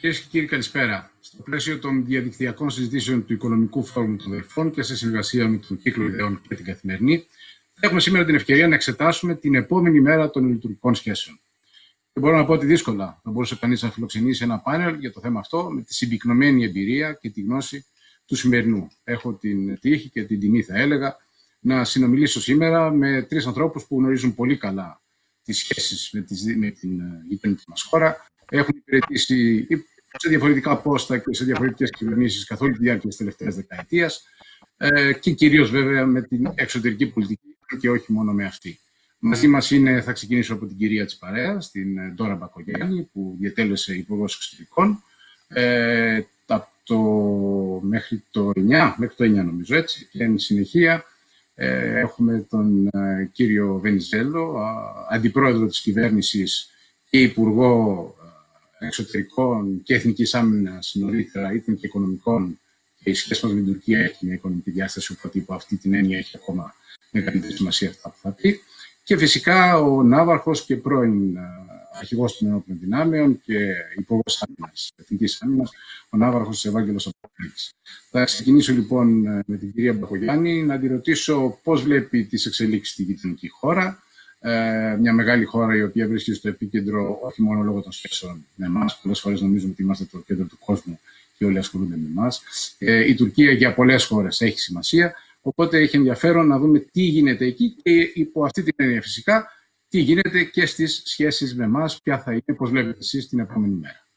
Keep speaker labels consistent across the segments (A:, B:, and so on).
A: Κυρίες και κύριοι, καλησπέρα. Στο πλαίσιο των διαδικτυακών συζητήσεων του Οικονομικού Φόρουμ των Δελφών και σε συνεργασία με τον Κύκλο Ιδεών και την Καθημερινή, έχουμε σήμερα την ευκαιρία να εξετάσουμε την επόμενη μέρα των λειτουργικών σχέσεων. Και μπορώ να πω ότι δύσκολα θα μπορούσε κανείς να φιλοξενήσει ένα πάνελ για το θέμα αυτό με τη συμπυκνωμένη εμπειρία και τη γνώση του σημερινού. Έχω την τύχη και την τιμή, θα έλεγα, να συνομιλήσω σήμερα με τρεις ανθρώπους που γνωρίζουν πολύ καλά τις σχέσεις με την γειτονική μας χώρα. Έχουν υπηρετήσει σε διαφορετικά πόστα και σε διαφορετικές κυβερνήσεις καθ' όλη τη διάρκεια της τελευταίας δεκαετίας και κυρίως βέβαια με την εξωτερική πολιτική και όχι μόνο με αυτή. Μαζί μας είναι, θα ξεκινήσω από την κυρία της παρέας, την Ντόρα Μπακογιάννη, που διετέλεσε υπουργός εξωτερικών μέχρι το 9 νομίζω έτσι, και εν συνεχεία έχουμε τον κύριο Βενιζέλο, αντιπρόεδρο της κυβέρνησης και υπουργό εξωτερικών και εθνικής άμυνας νωρίτερα, ήταν και οικονομικών, και η σχέση μας με την Τουρκία έχει μια οικονομική διάσταση, οπότε υπό αυτή την έννοια έχει ακόμα μεγαλύτερη σημασία αυτά που θα πει. Και φυσικά ο Ναύαρχος και πρώην αρχηγός των ενόπλων δυνάμεων και υπουργός άμυνας, εθνικής άμυνας, ο Ναύαρχος Ευάγγελος Αποκαλύψης. Θα ξεκινήσω λοιπόν με την κυρία Μπακογιάννη να τη ρωτήσω πώς βλέπει τις εξελίξεις στη γειτονική χώρα. Μια μεγάλη χώρα η οποία βρίσκεται στο επίκεντρο όχι μόνο λόγω των σχέσεων με εμάς. Πολλές φορές νομίζουμε ότι είμαστε το κέντρο του κόσμου και όλοι ασχολούνται με εμάς. Η Τουρκία για πολλές χώρες έχει σημασία. Οπότε έχει ενδιαφέρον να δούμε τι γίνεται εκεί και υπό αυτή την έννοια φυσικά τι γίνεται και στις σχέσεις με εμάς, ποια θα είναι, πώς βλέπετε εσείς την επόμενη μέρα.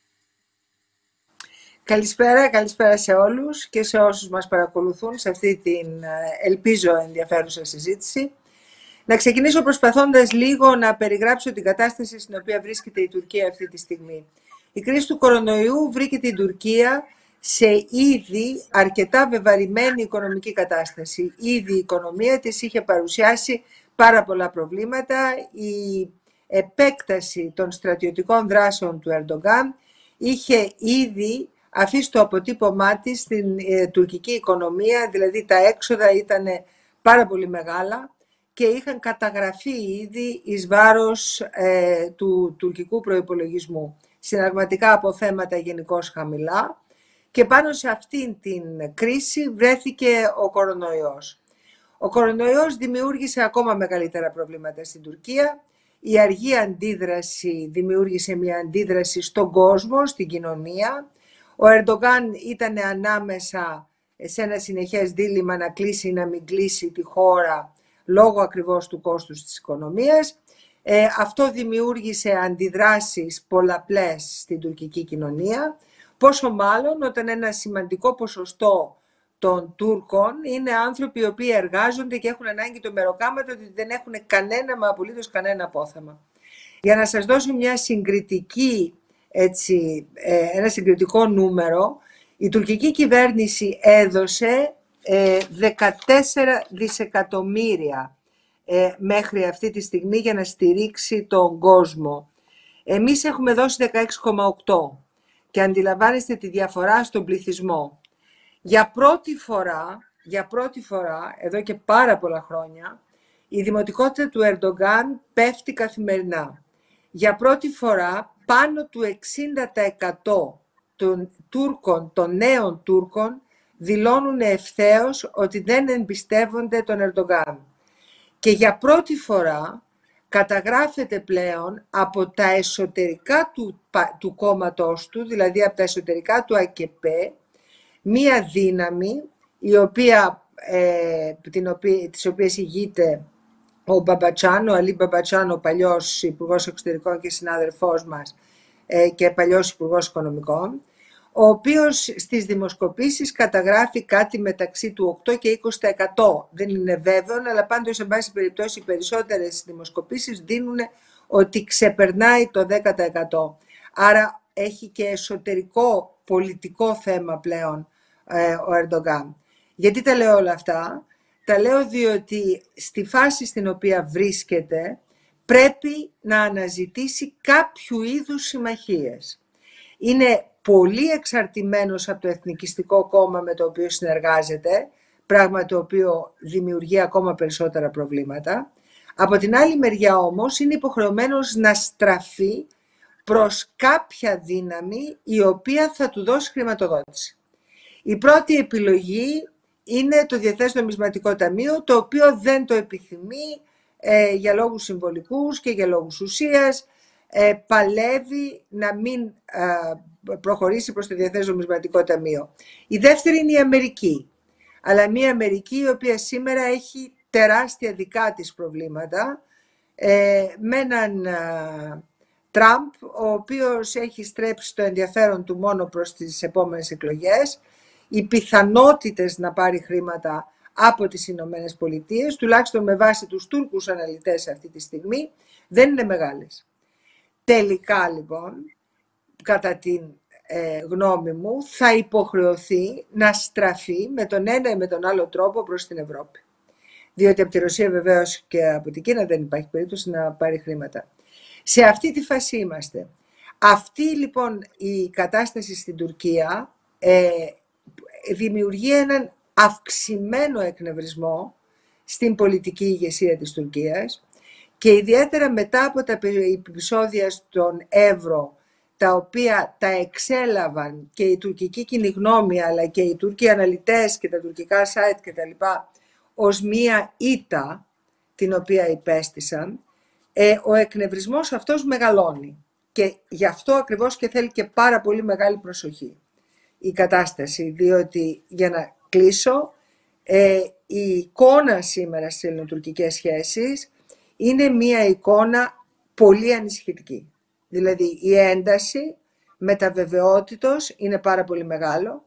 B: Καλησπέρα σε όλους και σε όσους μας παρακολουθούν σε αυτή την, ελπίζω, ενδιαφέρουσα συζήτηση. Να ξεκινήσω προσπαθώντας λίγο να περιγράψω την κατάσταση στην οποία βρίσκεται η Τουρκία αυτή τη στιγμή. Η κρίση του κορονοϊού βρήκε την Τουρκία σε ήδη αρκετά βεβαρημένη οικονομική κατάσταση. Ήδη η οικονομία της είχε παρουσιάσει πάρα πολλά προβλήματα. Η επέκταση των στρατιωτικών δράσεων του Ερντογκάν είχε ήδη αφήσει το αποτύπωμά της στην τουρκική οικονομία, δηλαδή τα έξοδα ήταν πάρα πολύ μεγάλα και είχαν καταγραφεί ήδη εις βάρος του τουρκικού προϋπολογισμού. Συναλλαγματικά αποθέματα γενικώς χαμηλά. Και πάνω σε αυτήν την κρίση βρέθηκε ο κορονοϊός. Ο κορονοϊός δημιούργησε ακόμα μεγαλύτερα προβλήματα στην Τουρκία. Η αργή αντίδραση δημιούργησε μια αντίδραση στον κόσμο, στην κοινωνία. Ο Ερντογκάν ήταν ανάμεσα σε ένα συνεχές δίλημμα να κλείσει ή να μην κλείσει τη χώρα λόγω ακριβώς του κόστους της οικονομίας. Αυτό δημιούργησε αντιδράσεις πολλαπλές στην τουρκική κοινωνία. Πόσο μάλλον όταν ένα σημαντικό ποσοστό των Τούρκων είναι άνθρωποι οι οποίοι εργάζονται και έχουν ανάγκη το μεροκάματο, ότι δεν έχουν κανένα, μα απολύτως κανένα απόθεμα. Για να σας δώσω μια ένα συγκριτικό νούμερο, η τουρκική κυβέρνηση έδωσε 14 δισεκατομμύρια μέχρι αυτή τη στιγμή για να στηρίξει τον κόσμο. Εμείς έχουμε δώσει 16,8. Και αντιλαμβάνεστε τη διαφορά στον πληθυσμό. Για πρώτη φορά, εδώ και πάρα πολλά χρόνια, η δημοτικότητα του Ερντογκάν πέφτει καθημερινά. Για πρώτη φορά, πάνω του 60% των Τούρκων, των νέων Τούρκων, δηλώνουν ευθέως ότι δεν εμπιστεύονται τον Ερντογκάν. Και για πρώτη φορά, καταγράφεται πλέον από τα εσωτερικά του κόμματός του, δηλαδή από τα εσωτερικά του ΑΚΕΠΕ, μία δύναμη της οποίας ηγείται ο Μπαμπατσάν, ο Αλή Μπαμπατσάν, ο παλιός υπουργός εξωτερικών και συνάδελφός μας και παλιός υπουργός οικονομικών, ο οποίος στις δημοσκοπήσεις καταγράφει κάτι μεταξύ του 8 και 20%. Δεν είναι βέβαιο, αλλά πάντως, σε πάση περιπτώσει, οι περισσότερες δημοσκοπήσεις δίνουν ότι ξεπερνάει το 10%. Άρα έχει και εσωτερικό πολιτικό θέμα πλέον ο Ερντογκάν. Γιατί τα λέω όλα αυτά? Τα λέω διότι στη φάση στην οποία βρίσκεται πρέπει να αναζητήσει κάποιου είδους συμμαχίες. Είναι πολύ εξαρτημένος από το Εθνικιστικό Κόμμα με το οποίο συνεργάζεται, πράγμα το οποίο δημιουργεί ακόμα περισσότερα προβλήματα. Από την άλλη μεριά όμως είναι υποχρεωμένος να στραφεί προς κάποια δύναμη η οποία θα του δώσει χρηματοδότηση. Η πρώτη επιλογή είναι το Διεθνές Νομισματικό Ταμείο, το οποίο δεν το επιθυμεί για λόγους συμβολικούς και για λόγους ουσίας. Παλεύει να μην προχωρήσει προς το Διεθνές Νομισματικό Ταμείο. Η δεύτερη είναι η Αμερική. Αλλά μια Αμερική η οποία σήμερα έχει τεράστια δικά της προβλήματα, με έναν Τραμπ, ο οποίος έχει στρέψει το ενδιαφέρον του μόνο προς τις επόμενες εκλογές. Οι πιθανότητες να πάρει χρήματα από τις Ηνωμένες Πολιτείες, τουλάχιστον με βάση τους Τούρκους αναλυτές αυτή τη στιγμή, δεν είναι μεγάλες. Τελικά λοιπόν, κατά την γνώμη μου, θα υποχρεωθεί να στραφεί με τον ένα ή με τον άλλο τρόπο προς την Ευρώπη. Διότι από τη Ρωσία βεβαίως και από την Κίνα δεν υπάρχει περίπτωση να πάρει χρήματα. Σε αυτή τη φάση είμαστε. Αυτή λοιπόν η κατάσταση στην Τουρκία δημιουργεί έναν αυξημένο εκνευρισμό στην πολιτική ηγεσία της Τουρκίας και ιδιαίτερα μετά από τα επεισόδια στον Εύρο, τα οποία τα εξέλαβαν και η τουρκική κοινή γνώμη αλλά και οι Τούρκοι αναλυτές και τα τουρκικά site κτλ. Ως μία ήττα την οποία υπέστησαν, ο εκνευρισμός αυτός μεγαλώνει και γι' αυτό ακριβώς και θέλει και πάρα πολύ μεγάλη προσοχή η κατάσταση, διότι για να κλείσω, η εικόνα σήμερα στις ελληνοτουρκικές σχέσεις είναι μία εικόνα πολύ ανησυχητική. Δηλαδή η ένταση με τα βεβαιότητος είναι πάρα πολύ μεγάλο,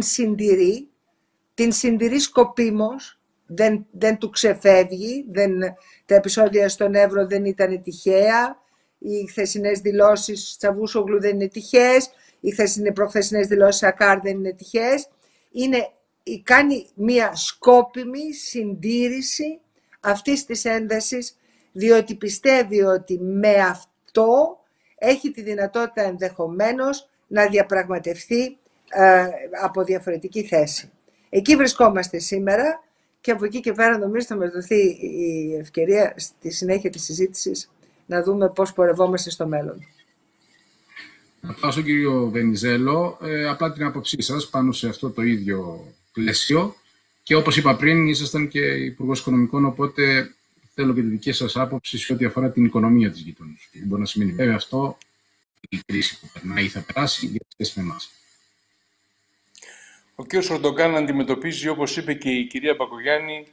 B: την συντηρεί σκοπίμως, δεν του ξεφεύγει, τα επεισόδια στον Εύρο δεν ήταν τυχαία, οι χθεσινές δηλώσεις Τσαβούσογλου δεν είναι τυχαίες, οι προχθεσινές δηλώσεις Ακάρ δεν είναι τυχαίες. Κάνει μία σκόπιμη συντήρηση αυτής της έντασης, διότι πιστεύει ότι με αυτό έχει τη δυνατότητα ενδεχομένως να διαπραγματευτεί από διαφορετική θέση. Εκεί βρισκόμαστε σήμερα και από εκεί και πέρα νομίζω θα μας δοθεί η ευκαιρία στη συνέχεια της συζήτησης να δούμε πώς πορευόμαστε στο μέλλον.
A: Να πάω στον κύριο Βενιζέλο, απλά την άποψή σας πάνω σε αυτό το ίδιο πλαίσιο και όπως είπα πριν ήσασταν και Υπουργός Οικονομικών, οπότε θέλω και τη δική σας άποψη σε ό,τι αφορά την οικονομία της γειτονίας. Μπορεί να σημαίνει βέβαια αυτό η κρίση που περνάει ή θα περάσει για σχέση με εμάς.
C: Ο κ. Ερντογάν αντιμετωπίζει, όπως είπε και η κυρία Μπακογιάννη,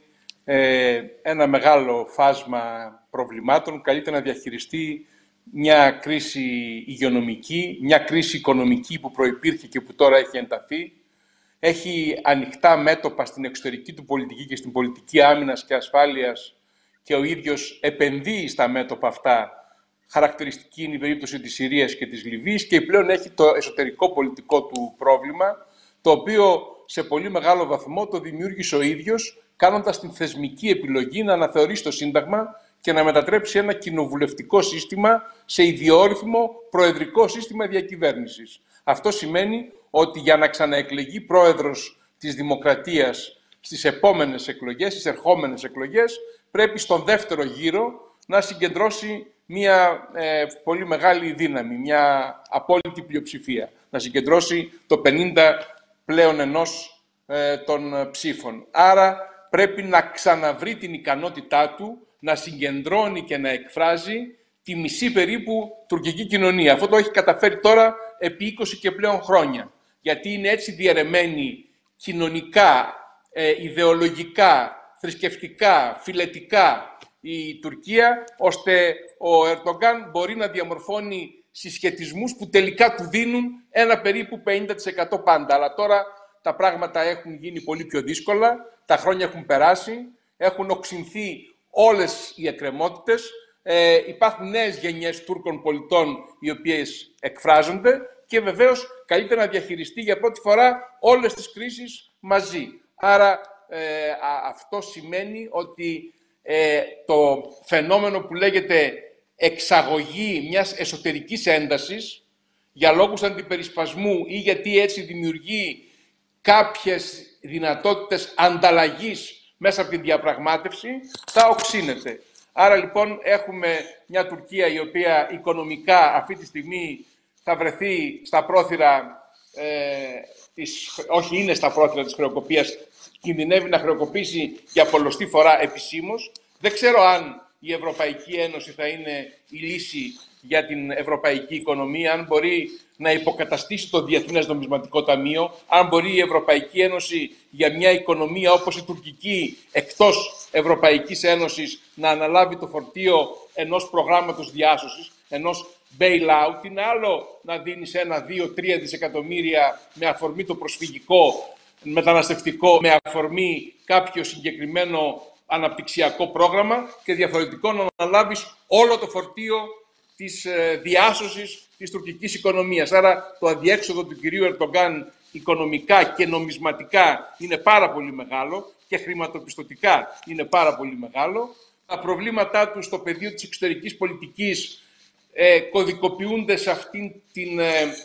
C: ένα μεγάλο φάσμα προβλημάτων. Καλείται να διαχειριστεί μια κρίση υγειονομική, μια κρίση οικονομική που προϋπήρχε και που τώρα έχει ενταθεί. Έχει ανοιχτά μέτωπα στην εξωτερική του πολιτική και στην πολιτική άμυνας και ασφάλειας και ο ίδιος επενδύει στα μέτωπα αυτά. Χαρακτηριστική είναι η περίπτωση της Συρίας και της Λιβύης και πλέον έχει το εσωτερικό πολιτικό του πρόβλημα, το οποίο σε πολύ μεγάλο βαθμό το δημιούργησε ο ίδιος, κάνοντας την θεσμική επιλογή να αναθεωρήσει το Σύνταγμα και να μετατρέψει ένα κοινοβουλευτικό σύστημα σε ιδιόρυθμο προεδρικό σύστημα διακυβέρνησης. Αυτό σημαίνει ότι για να ξαναεκλεγεί πρόεδρος της Δημοκρατίας στις επόμενες εκλογές, στις ερχόμενες εκλογές, πρέπει στον δεύτερο γύρο να συγκεντρώσει μια πολύ μεγάλη δύναμη, μια απόλυτη πλειοψηφία. Να συγκεντρώσει το 50 πλέον ενός των ψήφων. Άρα πρέπει να ξαναβρει την ικανότητά του να συγκεντρώνει και να εκφράζει τη μισή περίπου τουρκική κοινωνία. Αυτό το έχει καταφέρει τώρα επί 20 και πλέον χρόνια. Γιατί είναι έτσι διαιρεμένη κοινωνικά, ιδεολογικά, θρησκευτικά, φιλετικά η Τουρκία, ώστε ο Ερντογκάν μπορεί να διαμορφώνει συσχετισμούς που τελικά του δίνουν ένα περίπου 50% πάντα. Αλλά τώρα τα πράγματα έχουν γίνει πολύ πιο δύσκολα, τα χρόνια έχουν περάσει, έχουν οξυνθεί όλες οι εκκρεμότητες, υπάρχουν νέες γενιές Τούρκων πολιτών οι οποίες εκφράζονται και βεβαίως καλείται να διαχειριστεί για πρώτη φορά όλες τις κρίσεις μαζί. Άρα αυτό σημαίνει ότι το φαινόμενο που λέγεται εξαγωγή μιας εσωτερικής έντασης για λόγους αντιπερισπασμού ή γιατί έτσι δημιουργεί κάποιες δυνατότητες ανταλλαγής μέσα από την διαπραγμάτευση θα οξύνεται. Άρα λοιπόν έχουμε μια Τουρκία η οποία οικονομικά αυτή τη στιγμή θα βρεθεί στα πρόθυρα, όχι είναι στα πρόθυρα της χρεοκοπίας, κινδυνεύει να χρεοκοπήσει για πολλοστή φορά επισήμως. Δεν ξέρω αν η Ευρωπαϊκή Ένωση θα είναι η λύση για την ευρωπαϊκή οικονομία, αν μπορεί να υποκαταστήσει το Διεθνές Νομισματικό Ταμείο, αν μπορεί η Ευρωπαϊκή Ένωση για μια οικονομία όπως η τουρκική εκτός Ευρωπαϊκής Ένωσης να αναλάβει το φορτίο ενός προγράμματος διάσωσης, ενός bail-out. Είναι άλλο να δίνεις 1, 2, 3 δισεκατομμύρια με αφορμή το προσφυγικό, μεταναστευτικό, με αφορμή κάποιο συγκεκριμένο αναπτυξιακό πρόγραμμα και διαφορετικό να αναλάβεις όλο το φορτίο της διάσωσης της τουρκικής οικονομίας. Άρα το αδιέξοδο του κυρίου Ερντογκάν οικονομικά και νομισματικά είναι πάρα πολύ μεγάλο και χρηματοπιστωτικά είναι πάρα πολύ μεγάλο. Τα προβλήματά του στο πεδίο της εξωτερικής πολιτικής κωδικοποιούνται σε αυτήν την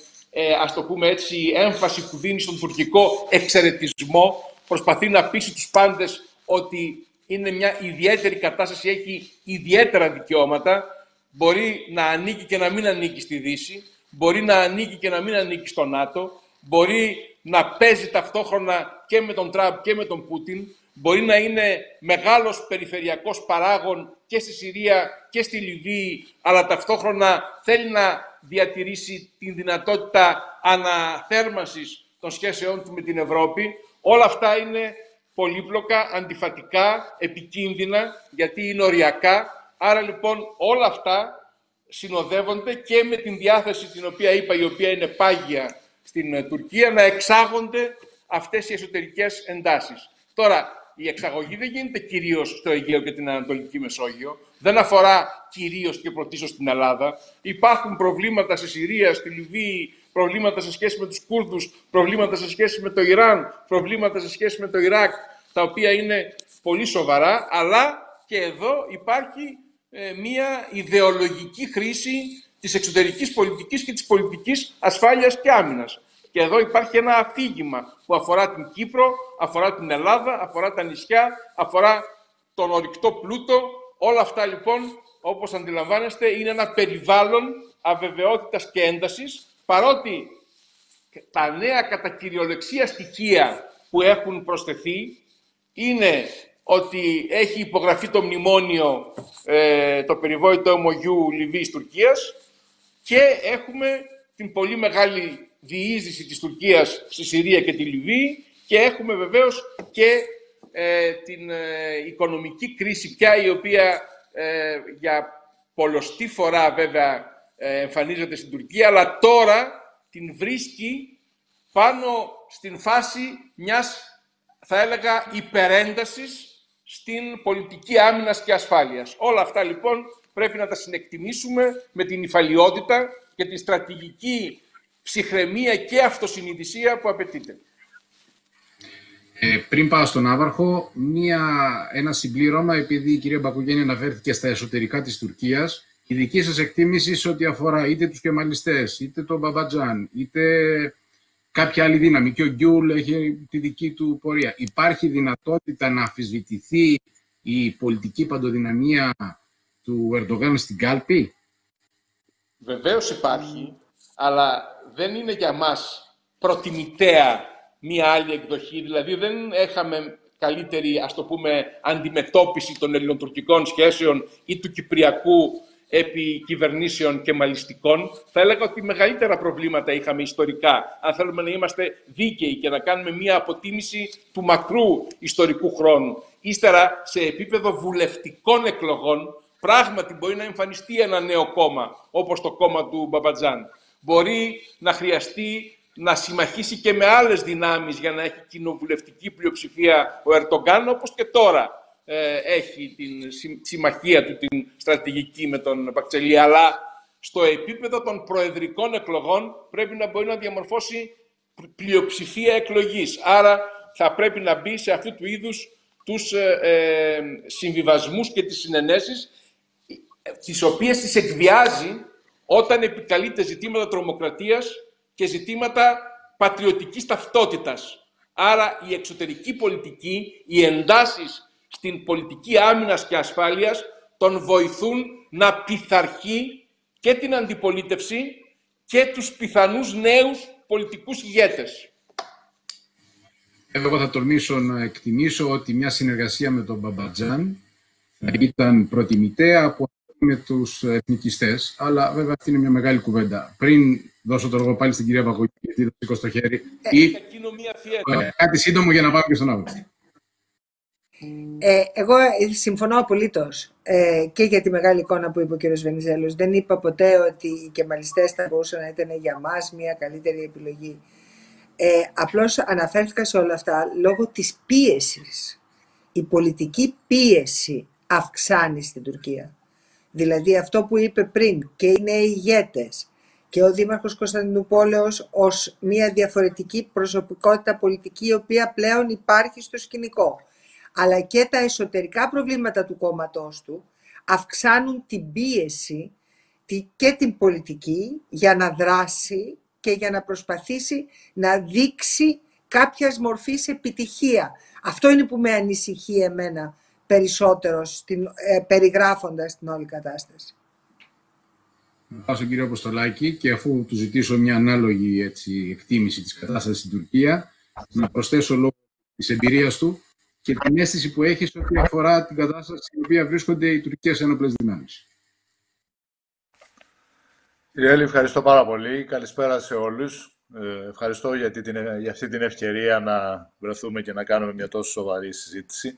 C: ας το πούμε έτσι, έμφαση που δίνει στον τουρκικό εξαιρετισμό. Προσπαθεί να πείσει τους πάντες ότι είναι μια ιδιαίτερη κατάσταση, έχει ιδιαίτερα δικαιώματα. Μπορεί να ανήκει και να μην ανήκει στη Δύση, μπορεί να ανήκει και να μην ανήκει στο ΝΑΤΟ, μπορεί να παίζει ταυτόχρονα και με τον Τραμπ και με τον Πούτιν, μπορεί να είναι μεγάλος περιφερειακός παράγων και στη Συρία και στη Λιβύη, αλλά ταυτόχρονα θέλει να διατηρήσει την δυνατότητα αναθέρμανσης των σχέσεών του με την Ευρώπη. Όλα αυτά είναι πολύπλοκα, αντιφατικά, επικίνδυνα, γιατί είναι οριακά. Άρα λοιπόν όλα αυτά συνοδεύονται και με την διάθεση την οποία είπα, η οποία είναι πάγια στην Τουρκία, να εξάγονται αυτές οι εσωτερικές εντάσεις. Τώρα, η εξαγωγή δεν γίνεται κυρίως στο Αιγαίο και την Ανατολική Μεσόγειο, δεν αφορά κυρίως και πρωτίστως την Ελλάδα. Υπάρχουν προβλήματα στη Συρία, στη Λιβύη, προβλήματα σε σχέση με τους Κούρδους, προβλήματα σε σχέση με το Ιράν, προβλήματα σε σχέση με το Ιράκ, τα οποία είναι πολύ σοβαρά, αλλά και εδώ υπάρχει μια ιδεολογική χρήση της εξωτερικής πολιτικής και της πολιτικής ασφάλειας και άμυνας. Και εδώ υπάρχει ένα αφήγημα που αφορά την Κύπρο, αφορά την Ελλάδα, αφορά τα νησιά, αφορά τον ορυκτό πλούτο. Όλα αυτά λοιπόν, όπως αντιλαμβάνεστε, είναι ένα περιβάλλον αβεβαιότητας και έντασης, παρότι τα νέα κατά κυριολεξία στοιχεία που έχουν προσθεθεί είναι ότι έχει υπογραφεί το μνημόνιο, το περιβόητο ομογιού Λιβύης-Τουρκίας, και έχουμε την πολύ μεγάλη διείσδυση της Τουρκίας στη Συρία και τη Λιβύη, και έχουμε βεβαίως και την οικονομική κρίση πια, η οποία για πολλοστή φορά βέβαια εμφανίζεται στην Τουρκία, αλλά τώρα την βρίσκει πάνω στην φάση μιας, θα έλεγα, υπερέντασης στην πολιτική άμυνας και ασφάλειας. Όλα αυτά λοιπόν πρέπει να τα συνεκτιμήσουμε με την υφαλιότητα και τη στρατηγική ψυχραιμία και αυτοσυνειδησία που απαιτείται.
A: Πριν πάω στον Ναύαρχο, ένα συμπλήρωμα, επειδή η κυρία Μπακογιάννη αναφέρθηκε στα εσωτερικά της Τουρκίας, η δική σας εκτίμηση σε ό,τι αφορά είτε τους κεμαλιστές, είτε τον Μπαμπατζάν, είτε κάποια άλλη δύναμη, και ο Γκιούλ έχει τη δική του πορεία. Υπάρχει δυνατότητα να αμφισβητηθεί η πολιτική παντοδυναμία του Ερντογάν στην κάλπη?
C: Βεβαίως υπάρχει, αλλά δεν είναι για μας προτιμητέα μία άλλη εκδοχή. Δηλαδή δεν είχαμε καλύτερη, ας το πούμε, αντιμετώπιση των ελληνοτουρκικών σχέσεων ή του κυπριακού επί κυβερνήσεων και μαλιστικών. Θα έλεγα ότι μεγαλύτερα προβλήματα είχαμε ιστορικά, αν θέλουμε να είμαστε δίκαιοι και να κάνουμε μία αποτίμηση του μακρού ιστορικού χρόνου. Ύστερα, σε επίπεδο βουλευτικών εκλογών, πράγματι μπορεί να εμφανιστεί ένα νέο κόμμα, όπως το κόμμα του Μπαμπατζάν. Μπορεί να χρειαστεί να συμμαχίσει και με άλλες δυνάμεις για να έχει κοινοβουλευτική πλειοψηφία ο Ερντογκάν, όπως και τώρα έχει την συμμαχία του, την στρατηγική με τον Μπακτσελή. Αλλά στο επίπεδο των προεδρικών εκλογών πρέπει να μπορεί να διαμορφώσει πλειοψηφία εκλογής. Άρα θα πρέπει να μπει σε αυτού του είδους τους συμβιβασμούς και τις συνενέσεις, τις οποίες τις εκβιάζει όταν επικαλείται ζητήματα τρομοκρατίας και ζητήματα πατριωτικής ταυτότητας. Άρα η εξωτερική πολιτική, οι εντάσεις στην πολιτική άμυνας και ασφάλειας τον βοηθούν να πειθαρχεί και την αντιπολίτευση και τους πιθανούς νέους πολιτικούς ηγέτες.
A: Εγώ θα τολμήσω να εκτιμήσω ότι μια συνεργασία με τον Μπαμπατζάν θα ήταν προτιμητέα από με τους εθνικιστές, αλλά βέβαια αυτή είναι μια μεγάλη κουβέντα. Πριν δώσω το λόγο πάλι στην κυρία Μπακογιάννη, γιατί το σήκω στο χέρι, ή κάτι σύντομο για να πάω και στον άλλο.
B: Εγώ συμφωνώ απολύτως και για τη μεγάλη εικόνα που είπε ο κ. Βενιζέλος. Δεν είπα ποτέ ότι οι κεμαλιστές θα μπορούσαν να ήταν για μας μια καλύτερη επιλογή. Απλώς αναφέρθηκα σε όλα αυτά λόγω της πίεσης. Η πολιτική πίεση αυξάνει στην Τουρκία. Δηλαδή αυτό που είπε πριν και οι νέοι ηγέτες και ο Δήμαρχος Κωνσταντινούπολεως ως μια διαφορετική προσωπικότητα πολιτική η οποία πλέον υπάρχει στο σκηνικό, αλλά και τα εσωτερικά προβλήματα του κόμματός του αυξάνουν την πίεση και την πολιτική για να δράσει και για να προσπαθήσει να δείξει κάποιας μορφής επιτυχία. Αυτό είναι που με ανησυχεί εμένα περισσότερο περιγράφοντας την όλη κατάσταση.
A: Να πάω στον κύριο Αποστολάκη και αφού του ζητήσω μια ανάλογη εκτίμηση της κατάστασης στην Τουρκία, να προσθέσω λόγω της εμπειρίας του και την αίσθηση που έχει σε ό,τι αφορά την κατάσταση στην οποία βρίσκονται οι τουρκικές ένοπλες δυνάμεις.
D: Κύριε Έλλη, ευχαριστώ πάρα πολύ. Καλησπέρα σε όλους. Ευχαριστώ για αυτή την ευκαιρία να βρεθούμε και να κάνουμε μια τόσο σοβαρή συζήτηση.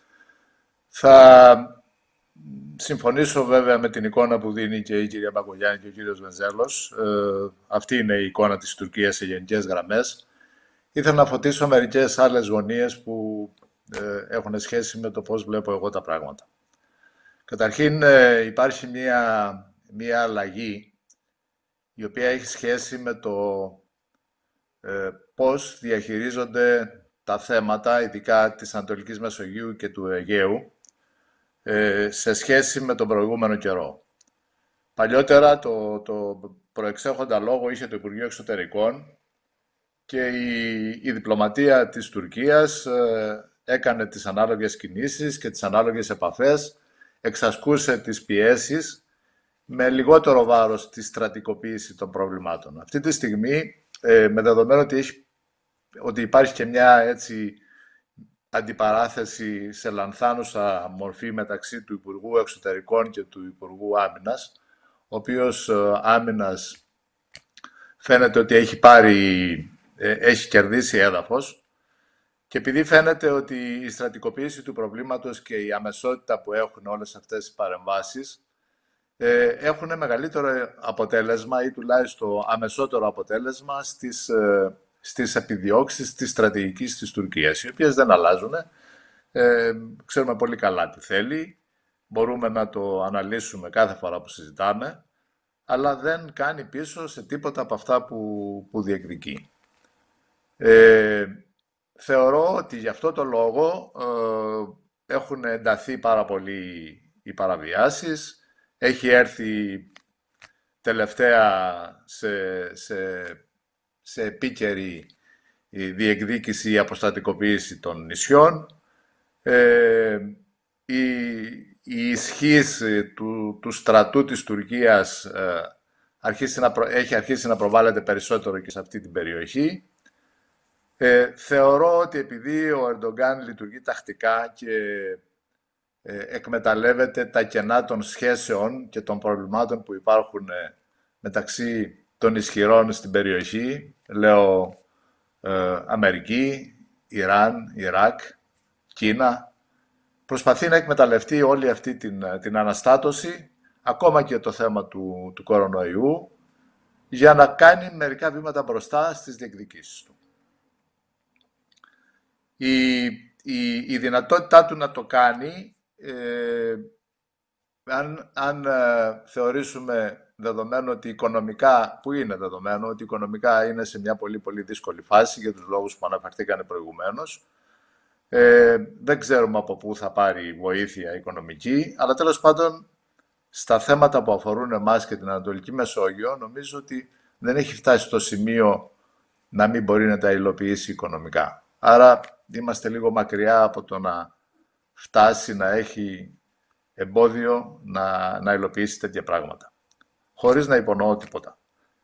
D: Θα συμφωνήσω βέβαια με την εικόνα που δίνει και η κυρία Μπακογιάννη και ο κύριος Βενιζέλος. Αυτή είναι η εικόνα της Τουρκίας σε γενικές γραμμές. Ήθελα να φωτίσω μερικές άλλες γωνίες που έχουν σχέση με το πώς βλέπω εγώ τα πράγματα. Καταρχήν υπάρχει μια αλλαγή η οποία έχει σχέση με το πώς διαχειρίζονται τα θέματα, ειδικά της Ανατολικής Μεσογείου και του Αιγαίου, σε σχέση με τον προηγούμενο καιρό. Παλιότερα το προεξέχοντα λόγο είχε το Υπουργείο Εξωτερικών και η διπλωματία της Τουρκίας έκανε τις ανάλογες κινήσεις και τις ανάλογες επαφές, εξασκούσε τις πιέσεις με λιγότερο βάρος τη στρατικοποίηση των προβλημάτων. Αυτή τη στιγμή, με δεδομένο ότι υπάρχει και μια αντιπαράθεση σε λανθάνουσα μορφή μεταξύ του Υπουργού Εξωτερικών και του Υπουργού Άμυνας, ο οποίος Άμυνας φαίνεται ότι έχει κερδίσει έδαφος, και επειδή φαίνεται ότι η στρατικοποίηση του προβλήματος και η αμεσότητα που έχουν όλες αυτές οι παρεμβάσεις έχουν μεγαλύτερο αποτέλεσμα ή τουλάχιστον αμεσότερο αποτέλεσμα στις επιδιώξεις της στρατηγικής της Τουρκίας, οι οποίες δεν αλλάζουν. Ξέρουμε πολύ καλά τι θέλει, μπορούμε να το αναλύσουμε κάθε φορά που συζητάμε, αλλά δεν κάνει πίσω σε τίποτα από αυτά που διεκδικεί. Θεωρώ ότι γι' αυτό το λόγο έχουν ενταθεί πάρα πολύ οι παραβιάσεις. Έχει έρθει τελευταία σε επίκαιρη διεκδίκηση η αποστατικοποίηση των νησιών. Η ισχύς του στρατού της Τουρκίας έχει αρχίσει να προβάλλεται περισσότερο και σε αυτή την περιοχή. Θεωρώ ότι επειδή ο Ερντογκάν λειτουργεί τακτικά και εκμεταλλεύεται τα κενά των σχέσεων και των προβλημάτων που υπάρχουν μεταξύ των ισχυρών στην περιοχή, λέω Αμερική, Ιράν, Ιράκ, Κίνα, προσπαθεί να εκμεταλλευτεί όλη αυτή την αναστάτωση, ακόμα και το θέμα του κορονοϊού, για να κάνει μερικά βήματα μπροστά στις διεκδικήσεις του. Η δυνατότητά του να το κάνει, αν θεωρήσουμε δεδομένο ότι οικονομικά, που είναι δεδομένο ότι οικονομικά είναι σε μια πολύ πολύ δύσκολη φάση για τους λόγους που αναφερθήκαν προηγουμένως, δεν ξέρουμε από πού θα πάρει βοήθεια οικονομική, αλλά τέλος πάντων στα θέματα που αφορούν εμάς και την Ανατολική Μεσόγειο, νομίζω ότι δεν έχει φτάσει στο σημείο να μην μπορεί να τα υλοποιήσει οικονομικά. Άρα είμαστε λίγο μακριά από το να φτάσει να έχει εμπόδιο να υλοποιήσει τέτοια πράγματα. Χωρίς να υπονοώ τίποτα.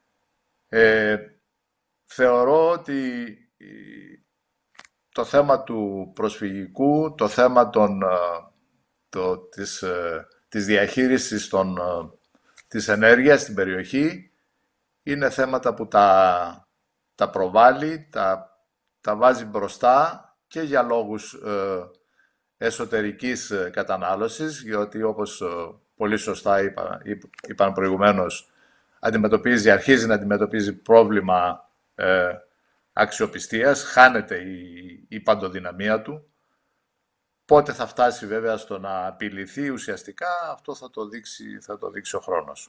D: Θεωρώ ότι το θέμα του προσφυγικού, το θέμα της διαχείρισης της ενέργειας στην περιοχή είναι θέματα που τα προβάλλει, τα βάζει μπροστά και για λόγους εσωτερικής κατανάλωσης, γιατί όπως πολύ σωστά είπαν προηγουμένως, αρχίζει να αντιμετωπίζει πρόβλημα αξιοπιστίας, χάνεται η παντοδυναμία του. Πότε θα φτάσει βέβαια στο να απειληθεί ουσιαστικά, αυτό θα το δείξει ο χρόνος.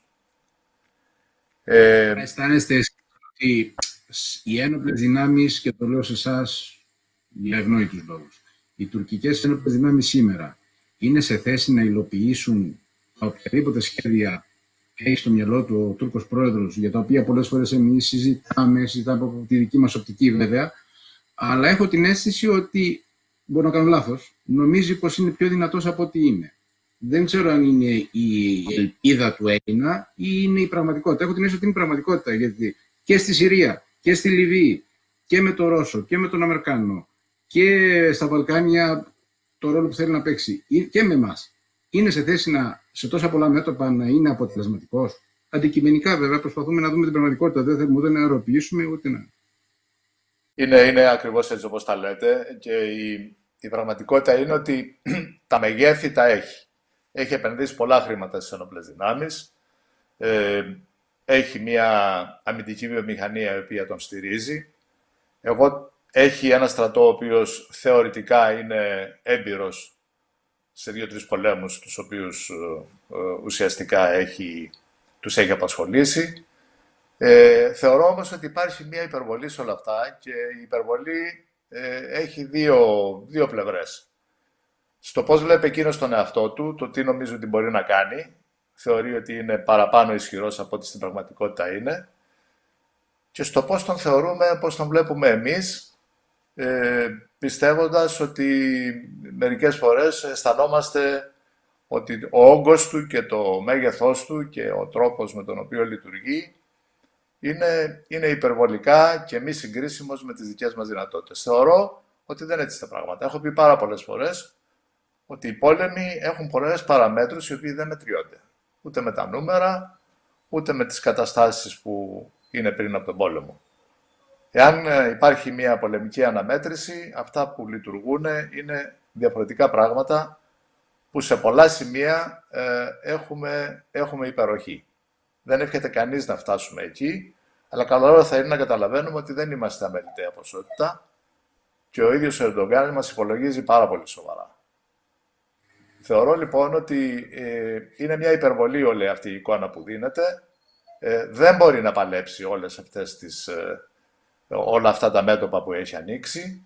A: Αισθάνεστε ότι οι ένοπλες δυνάμεις, και το λέω σε εσάς για ευνόητους λόγους, οι τουρκικές ένοπλες δυνάμεις σήμερα είναι σε θέση να υλοποιήσουν οποιαδήποτε σχέδια έχει στο μυαλό του ο Τούρκος πρόεδρος, για τα οποία πολλές φορές εμείς συζητάμε από τη δική μας οπτική βέβαια, αλλά έχω την αίσθηση ότι, μπορώ να κάνω λάθος, νομίζει πως είναι πιο δυνατός από ό,τι είναι. Δεν ξέρω αν είναι η ελπίδα του Έλληνα ή είναι η πραγματικότητα. Έχω την αίσθηση ότι είναι η πραγματικότητα, γιατί και στη Συρία και στη Λιβύη και με τον Ρώσο και με τον Αμερικάνο και στα Βαλκάνια το ρόλο που θέλει να παίξει και με εμάς, είναι σε θέση σε τόσα πολλά μέτωπα να είναι αποτελεσματικός. Αντικειμενικά βέβαια προσπαθούμε να δούμε την πραγματικότητα. Δεν θέλουμε ούτε να αεροποιήσουμε ούτε να...
D: Είναι ακριβώς έτσι όπως τα λέτε, και η πραγματικότητα είναι ότι τα μεγέθη τα έχει. Έχει επενδύσει πολλά χρήματα στις ενόπλες δυνάμεις. Έχει μια αμυντική βιομηχανία η οποία τον στηρίζει. Έχει ένα στρατό ο οποίος θεωρητικά είναι έμπειρος σε 2-3 πολέμους, τους οποίους ουσιαστικά τους έχει απασχολήσει. Θεωρώ όμως ότι υπάρχει μια υπερβολή σε όλα αυτά, και η υπερβολή έχει δύο πλευρές. Στο πώς βλέπει εκείνος τον εαυτό του, το τι νομίζει ότι μπορεί να κάνει, θεωρεί ότι είναι παραπάνω ισχυρός από ό,τι στην πραγματικότητα είναι, και στο πώς τον θεωρούμε, πώς τον βλέπουμε εμείς, πιστεύοντας ότι μερικές φορές αισθανόμαστε ότι ο όγκος του και το μέγεθός του και ο τρόπος με τον οποίο λειτουργεί είναι υπερβολικά και μη συγκρίσιμος με τις δικές μας δυνατότητες. Θεωρώ ότι δεν είναι έτσι τα πράγματα. Έχω πει πάρα πολλές φορές ότι οι πόλεμοι έχουν πολλές παραμέτρους οι οποίοι δεν μετριώνται. Ούτε με τα νούμερα, ούτε με τις καταστάσεις που είναι πριν από τον πόλεμο. Εάν υπάρχει μια πολεμική αναμέτρηση, αυτά που λειτουργούν είναι διαφορετικά πράγματα που σε πολλά σημεία έχουμε υπεροχή. Δεν εύχεται κανείς να φτάσουμε εκεί, αλλά καλό θα είναι να καταλαβαίνουμε ότι δεν είμαστε αμεληταία ποσότητα και ο ίδιος ο Ερντογκάν μας υπολογίζει πάρα πολύ σοβαρά. Θεωρώ λοιπόν ότι είναι μια υπερβολή όλη αυτή η εικόνα που δίνεται. Δεν μπορεί να παλέψει όλα αυτά τα μέτωπα που έχει ανοίξει.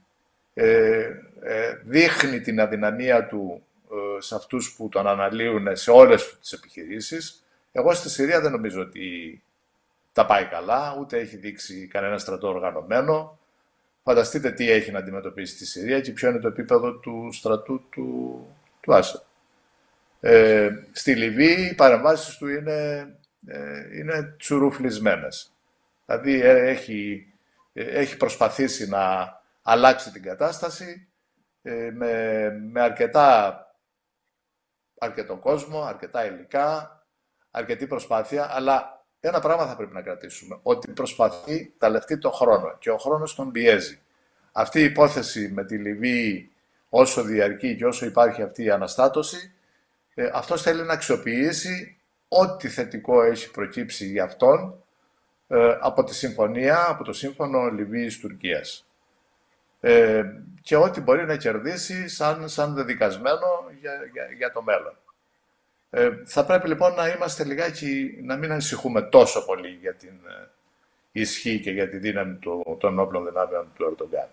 D: Δείχνει την αδυναμία του σε αυτούς που τον αναλύουν σε όλες τις επιχειρήσεις. Εγώ στη Συρία δεν νομίζω ότι τα πάει καλά, ούτε έχει δείξει κανένα στρατό οργανωμένο. Φανταστείτε τι έχει να αντιμετωπίσει στη Συρία και ποιο είναι το επίπεδο του στρατού του Άσαντ. Στη Λιβύη οι παρεμβάσεις του είναι τσουρουφλισμένες. Δηλαδή έχει προσπαθήσει να αλλάξει την κατάσταση με αρκετό κόσμο, αρκετά υλικά, αρκετή προσπάθεια, αλλά ένα πράγμα θα πρέπει να κρατήσουμε, ότι προσπαθεί τα λεφτεί το χρόνο και ο χρόνος τον πιέζει. Αυτή η υπόθεση με τη Λιβύη, όσο διαρκεί και όσο υπάρχει αυτή η αναστάτωση, αυτός θέλει να αξιοποιήσει ό,τι θετικό έχει προκύψει για αυτόν από τη συμφωνία, από το σύμφωνο Λιβύης-Τουρκίας. Και ό,τι μπορεί να κερδίσει σαν δεδικασμένο για το μέλλον. Θα πρέπει λοιπόν να είμαστε λιγάκι, να μην ανησυχούμε τόσο πολύ για την ισχύ και για τη δύναμη των όπλων δυνάμεων του Ερντογκάν.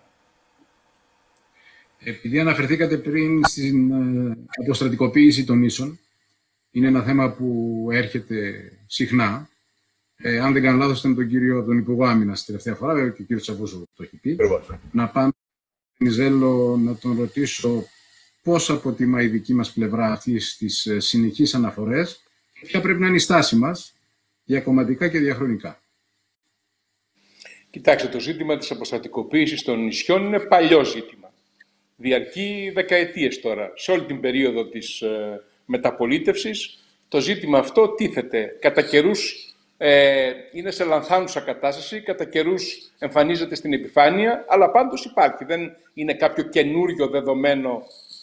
A: Επειδή αναφερθήκατε πριν στην αποστρατικοποίηση των ίσων, είναι ένα θέμα που έρχεται συχνά. Αν δεν κάνω λάθος, ήταν τον Υπουργό Άμυνας την τελευταία φορά, βέβαια και ο κύριος Τσαβούσου το έχει πει. Να πάμε στον Βενιζέλο να τον ρωτήσω πώς αποτιμά η δική μας πλευρά αυτής της συνεχής αναφορές και ποια πρέπει να είναι η στάση μας διακομματικά και διαχρονικά.
C: Κοιτάξτε, το ζήτημα της αποστρατικοποίησης των νησιών είναι παλιό ζήτημα. Διαρκεί δεκαετίες τώρα. Σε όλη την περίοδο της μεταπολίτευσης το ζήτημα αυτό τίθεται. Κατά καιρούς είναι σε λανθάνουσα κατάσταση, κατά καιρούς εμφανίζεται στην επιφάνεια, αλλά πάντως υπάρχει. Δεν είναι κάποιο καινούριο δεδομένο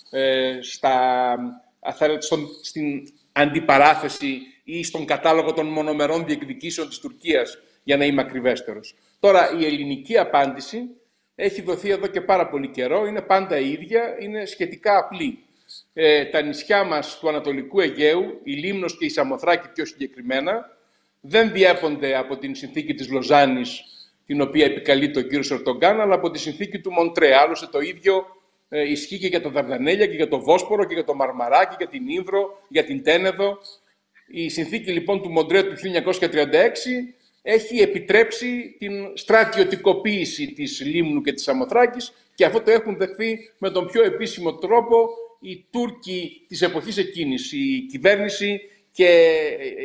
C: στην αντιπαράθεση ή στον κατάλογο των μονομερών διεκδικήσεων της Τουρκίας, για να είμαι ακριβέστερος. Τώρα, η ελληνική απάντηση έχει δοθεί εδώ και πάρα πολύ καιρό, είναι πάντα η ίδια, είναι σχετικά απλή. Τα νησιά μας του Ανατολικού Αιγαίου, η Λίμνος και η Σαμοθράκη πιο συγκεκριμένα, δεν διέπονται από την συνθήκη της Λοζάνης, την οποία επικαλεί τον κύριο Ερντογκάν, αλλά από τη συνθήκη του Μοντρέ. Άλλωστε το ίδιο ισχύει και για τα Δαρδανέλια και για το Βόσπορο και για το Μαρμαρά και για την Ήμβρο, για την Τένεδο. Η συνθήκη λοιπόν του Μοντρέ του 1936 έχει επιτρέψει την στρατιωτικοποίηση της Λίμνου και της Σαμοθράκης και αυτό το έχουν δεχθεί με τον πιο επίσημο τρόπο οι Τούρκοι της εποχής εκείνης, η κυβέρνηση και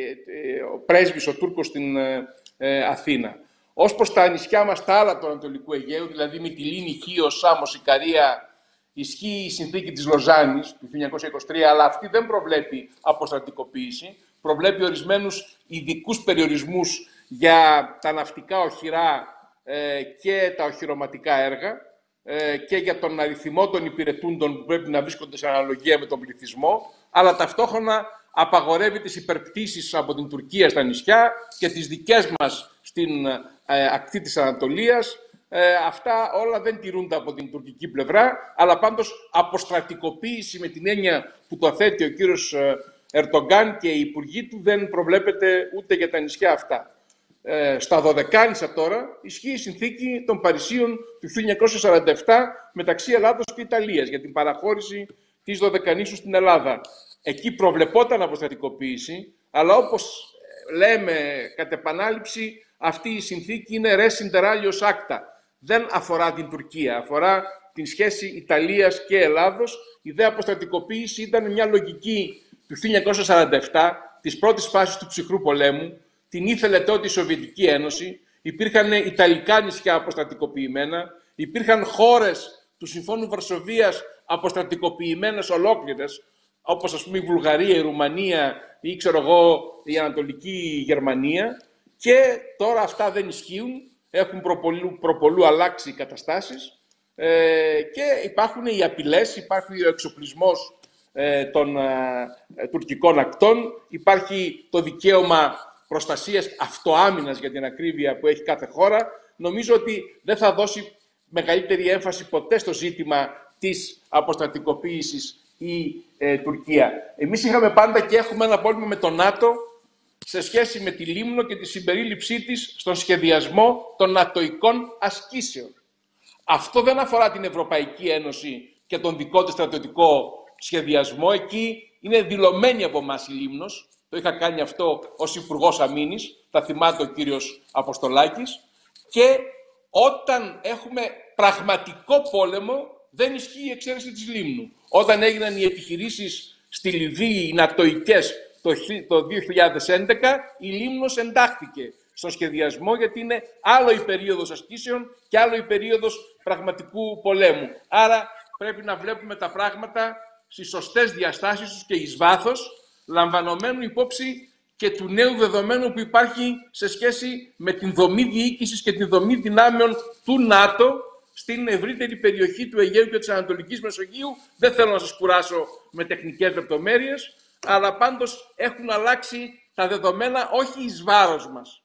C: ο πρέσβης, ο Τούρκος στην Αθήνα. Ως προς τα νησιά μας, τα άλλα του Ανατολικού Αιγαίου, δηλαδή Μυτιλήνη, Χίος, Σάμος, Ικαρία, ισχύει η συνθήκη της Λοζάνης του 1923, αλλά αυτή δεν προβλέπει αποστρατικοποίηση, προβλέπει ορισμένους ειδικούς περιορισμούς για τα ναυτικά οχυρά και τα οχυρωματικά έργα και για τον αριθμό των υπηρετούντων που πρέπει να βρίσκονται σε αναλογία με τον πληθυσμό, αλλά ταυτόχρονα απαγορεύει τις υπερπτήσεις από την Τουρκία στα νησιά και τις δικές μας στην ακτή της Ανατολίας. Αυτά όλα δεν τηρούνται από την τουρκική πλευρά, αλλά πάντως αποστρατικοποίηση με την έννοια που το θέτει ο κύριος Ερντογκάν και οι υπουργοί του δεν προβλέπεται ούτε για τα νησιά αυτά. Στα Δωδεκάνησα τώρα ισχύει η συνθήκη των Παρισίων του 1947 μεταξύ Ελλάδος και Ιταλίας για την παραχώρηση της Δωδεκανήσου στην Ελλάδα. Εκεί προβλεπόταν αποστρατικοποίηση, αλλά όπως λέμε κατ' επανάληψη, αυτή η συνθήκη είναι res inter alios acta. Δεν αφορά την Τουρκία, αφορά την σχέση Ιταλίας και Ελλάδος. Η δε αποστρατικοποίηση ήταν μια λογική του 1947, της πρώτης φάσης του ψυχρού πολέμου. Την ήθελε τότε η Σοβιετική Ένωση. Υπήρχαν Ιταλικά νησιά αποστρατικοποιημένα. Υπήρχαν χώρες του Συμφώνου Βαρσοβίας αποστρατικοποιημένες ολόκληρες, όπως ας πούμε η Βουλγαρία, η Ρουμανία ή ξέρω εγώ η Ανατολική Γερμανία. Και τώρα αυτά δεν ισχύουν. Έχουν προπολού αλλάξει οι καταστάσεις και υπάρχουν οι απειλές, υπάρχει ο εξοπλισμός των τουρκικών ακτών, υπάρχει το δικαίωμα προστασίας αυτοάμυνας για την ακρίβεια που έχει κάθε χώρα. Νομίζω ότι δεν θα δώσει μεγαλύτερη έμφαση ποτέ στο ζήτημα της αποστρατικοποίησης η Τουρκία. Εμείς είχαμε πάντα και έχουμε ένα πρόβλημα με το ΝΑΤΟ σε σχέση με τη Λίμνο και τη συμπερίληψή της στον σχεδιασμό των νατοικών ασκήσεων. Αυτό δεν αφορά την Ευρωπαϊκή Ένωση και τον δικό της στρατιωτικό σχεδιασμό. Εκεί είναι δηλωμένη από εμάς η Λίμνος. Το είχα κάνει αυτό ως Υπουργός Αμήνης, θα θυμάται ο κύριος Αποστολάκης. Και όταν έχουμε πραγματικό πόλεμο, δεν ισχύει η εξαίρεση της Λίμνου. Όταν έγιναν οι επιχειρήσεις στη Λιβύη, οι νατοικές, το 2011, η Λίμνος εντάχθηκε στον σχεδιασμό, γιατί είναι άλλο η περίοδος ασκήσεων και άλλο η περίοδος πραγματικού πολέμου. Άρα πρέπει να βλέπουμε τα πράγματα στις σωστές διαστάσεις τους και εις βάθος, λαμβανομένου υπόψη και του νέου δεδομένου που υπάρχει σε σχέση με την δομή διοίκησης και την δομή δυνάμεων του ΝΑΤΟ στην ευρύτερη περιοχή του Αιγαίου και της Ανατολικής Μεσογείου. Δεν θέλω να σας κουράσω με τεχνικές λεπτομέρειες, αλλά πάντως έχουν αλλάξει τα δεδομένα όχι εις βάρος μας.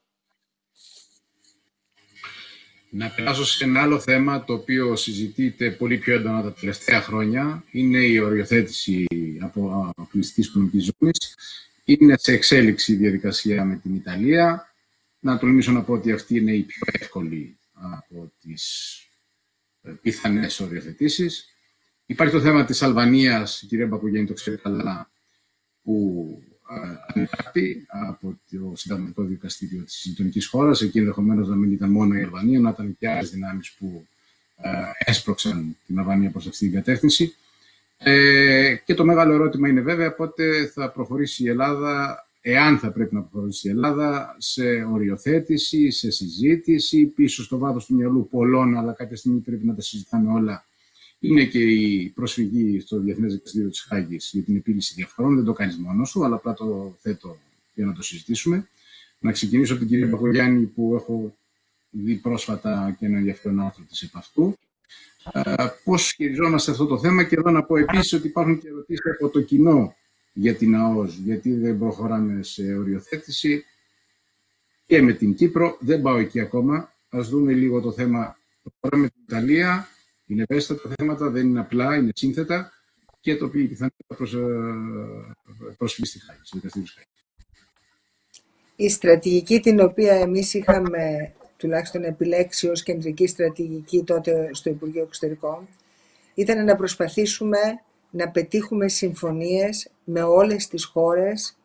A: Να περάσω σε ένα άλλο θέμα το οποίο συζητείται πολύ πιο έντονα τα τελευταία χρόνια. Είναι η οριοθέτηση από αποκλειστικής οικονομικής ζώνης. Είναι σε εξέλιξη η διαδικασία με την Ιταλία. Να τολμήσω να πω ότι αυτή είναι η πιο εύκολη από τις πιθανές οριοθετήσεις. Υπάρχει το θέμα της Αλβανίας, η κυρία Μπακογιάννη το ξέρει καλά, που ανεπάρκει από το Συνταγματικό Δικαστήριο της γειτονικής χώρας. Εκεί ενδεχομένως να μην ήταν μόνο η Αλβανία, να ήταν και άλλες δυνάμεις που έσπρωξαν την Αλβανία προς αυτή την κατεύθυνση. Και το μεγάλο ερώτημα είναι βέβαια πότε θα προχωρήσει η Ελλάδα, εάν θα πρέπει να προχωρήσει η Ελλάδα, σε οριοθέτηση, σε συζήτηση, πίσω στο βάθος του μυαλού πολλών, αλλά κάποια στιγμή πρέπει να τα συζητάμε όλα. Είναι και η προσφυγή στο Διεθνές Δικαστήριο της Χάγης για την επίλυση διαφορών. Δεν το κάνεις μόνος σου, αλλά απλά το θέτω για να το συζητήσουμε. Να ξεκινήσω από την κυρία Μπακογιάννη, που έχω δει πρόσφατα και ένα ενδιαφέρον άρθρο της επ' αυτού. Πώς χειριζόμαστε αυτό το θέμα, και εδώ να πω επίσης ότι υπάρχουν και ερωτήσεις από το κοινό για την ΑΟΣ, γιατί δεν προχωράμε σε οριοθέτηση, και με την Κύπρο. Δεν πάω εκεί ακόμα. Ας δούμε λίγο το θέμα τώρα με την Ιταλία. Είναι ευαίσθητα τα θέματα, δεν είναι απλά, είναι σύνθετα, και το οποίο πιθανότατα προσφύγει στη Χάγη, στο Δικαστήριο της Χάγης.
B: Η στρατηγική την οποία εμείς είχαμε τουλάχιστον επιλέξει ως κεντρική στρατηγική τότε στο Υπουργείο Εξωτερικών ήταν να προσπαθήσουμε να πετύχουμε συμφωνίες με όλες τις χώρες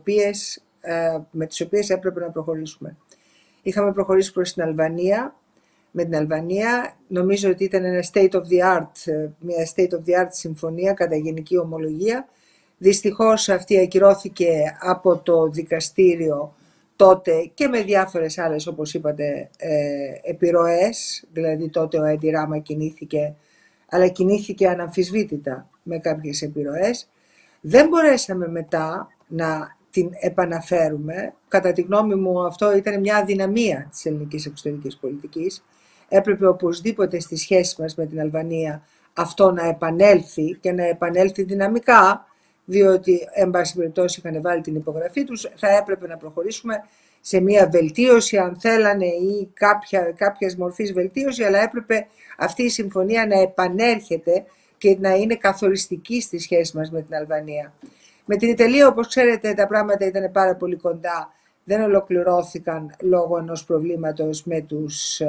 B: με τις οποίες έπρεπε να προχωρήσουμε. Είχαμε προχωρήσει προς την Αλβανία. Με την Αλβανία νομίζω ότι ήταν μια state of the art συμφωνία κατά γενική ομολογία. Δυστυχώς αυτή ακυρώθηκε από το δικαστήριο τότε και με διάφορες άλλες, όπως είπατε, επιρροές. Δηλαδή τότε ο Έντι Ράμα κινήθηκε, αλλά κινήθηκε αναμφισβήτητα με κάποιες επιρροές. Δεν μπορέσαμε μετά να την επαναφέρουμε. Κατά τη γνώμη μου αυτό ήταν μια αδυναμία της ελληνικής εξωτερικής πολιτικής. Έπρεπε οπωσδήποτε στη σχέση μας με την Αλβανία αυτό να επανέλθει, και να επανέλθει δυναμικά, διότι εν πάση περιπτώσει είχαν βάλει την υπογραφή τους. Θα έπρεπε να προχωρήσουμε σε μια βελτίωση, αν θέλανε, ή κάποιας μορφής βελτίωση, αλλά έπρεπε αυτή η συμφωνία να επανέρχεται και να είναι καθοριστική στη σχέση μας με την Αλβανία. Με την Ιταλία, όπως ξέρετε, τα πράγματα ήταν πάρα πολύ κοντά. Δεν ολοκληρώθηκαν λόγω ενός προβλήματος με τους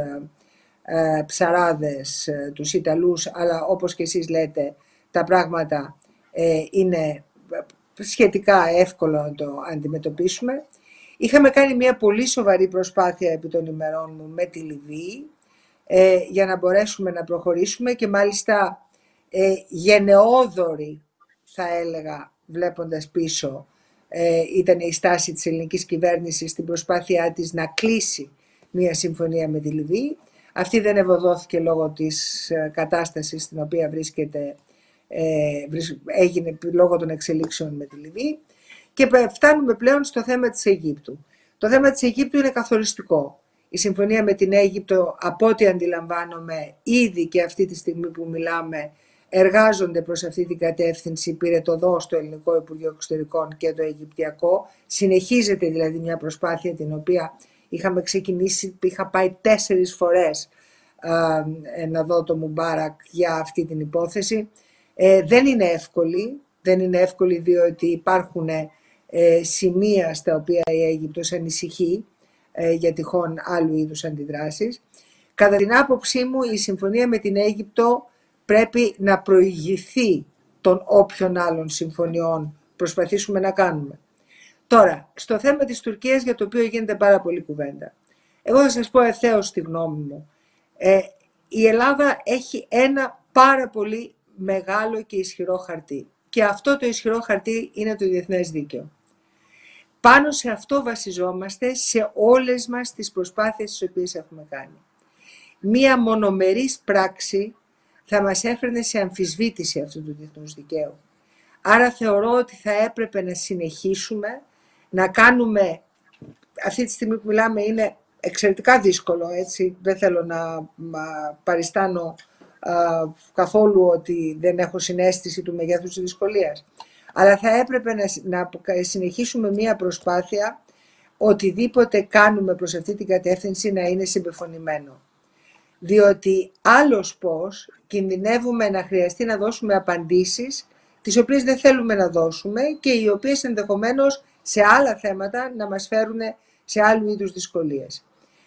B: ψαράδες, τους Ιταλούς, αλλά όπως και εσείς λέτε, τα πράγματα είναι σχετικά εύκολο να το αντιμετωπίσουμε. Είχαμε κάνει μια πολύ σοβαρή προσπάθεια επί των ημερών μου με τη Λιβύη για να μπορέσουμε να προχωρήσουμε, και μάλιστα γενναιόδορη, θα έλεγα, βλέποντας πίσω, ήταν η στάση της ελληνικής κυβέρνησης στην προσπάθειά της να κλείσει μια συμφωνία με τη Λιβύη. Αυτή δεν ευωδόθηκε λόγω της κατάστασης στην οποία έγινε λόγω των εξελίξεων με τη Λιβύη. Και φτάνουμε πλέον στο θέμα της Αιγύπτου. Το θέμα της Αιγύπτου είναι καθοριστικό. Η συμφωνία με την Αίγυπτο, από ό,τι αντιλαμβάνομαι, ήδη και αυτή τη στιγμή που μιλάμε, εργάζονται προς αυτή την κατεύθυνση. Πήρε το δω στο Ελληνικό Υπουργείο Εξωτερικών και το Αιγυπτιακό. Συνεχίζεται δηλαδή μια προσπάθεια την οποία είχαμε ξεκινήσει, είχα πάει 4 φορές να δω το Μουμπάρακ για αυτή την υπόθεση. Δεν είναι εύκολη, διότι υπάρχουν σημεία στα οποία η Αίγυπτος ανησυχεί για τυχόν άλλου είδους αντιδράσεις. Κατά την άποψή μου, η συμφωνία με την Αίγυπτο πρέπει να προηγηθεί των όποιων άλλων συμφωνιών προσπαθήσουμε να κάνουμε. Τώρα, στο θέμα της Τουρκίας, για το οποίο γίνεται πάρα πολύ κουβέντα, εγώ θα σας πω ευθέως τη γνώμη μου. Η Ελλάδα έχει ένα πάρα πολύ μεγάλο και ισχυρό χαρτί. Και αυτό το ισχυρό χαρτί είναι το διεθνές δίκαιο. Πάνω σε αυτό βασιζόμαστε σε όλες μας τις προσπάθειες τις οποίες έχουμε κάνει. Μία μονομερής πράξη θα μας έφερνε σε αμφισβήτηση αυτού του διεθνούς δικαίου. Άρα θεωρώ ότι θα έπρεπε να συνεχίσουμε να κάνουμε, αυτή τη στιγμή που μιλάμε είναι εξαιρετικά δύσκολο, έτσι, δεν θέλω να παριστάνω καθόλου ότι δεν έχω συναίσθηση του μεγέθους της δυσκολίας. Αλλά θα έπρεπε να συνεχίσουμε μία προσπάθεια, οτιδήποτε κάνουμε προς αυτή την κατεύθυνση να είναι συμπεφωνημένο. Διότι άλλως πώς κινδυνεύουμε να χρειαστεί να δώσουμε απαντήσεις τις οποίες δεν θέλουμε να δώσουμε και οι οποίες ενδεχομένως σε άλλα θέματα να μας φέρουν σε άλλου είδους δυσκολίες.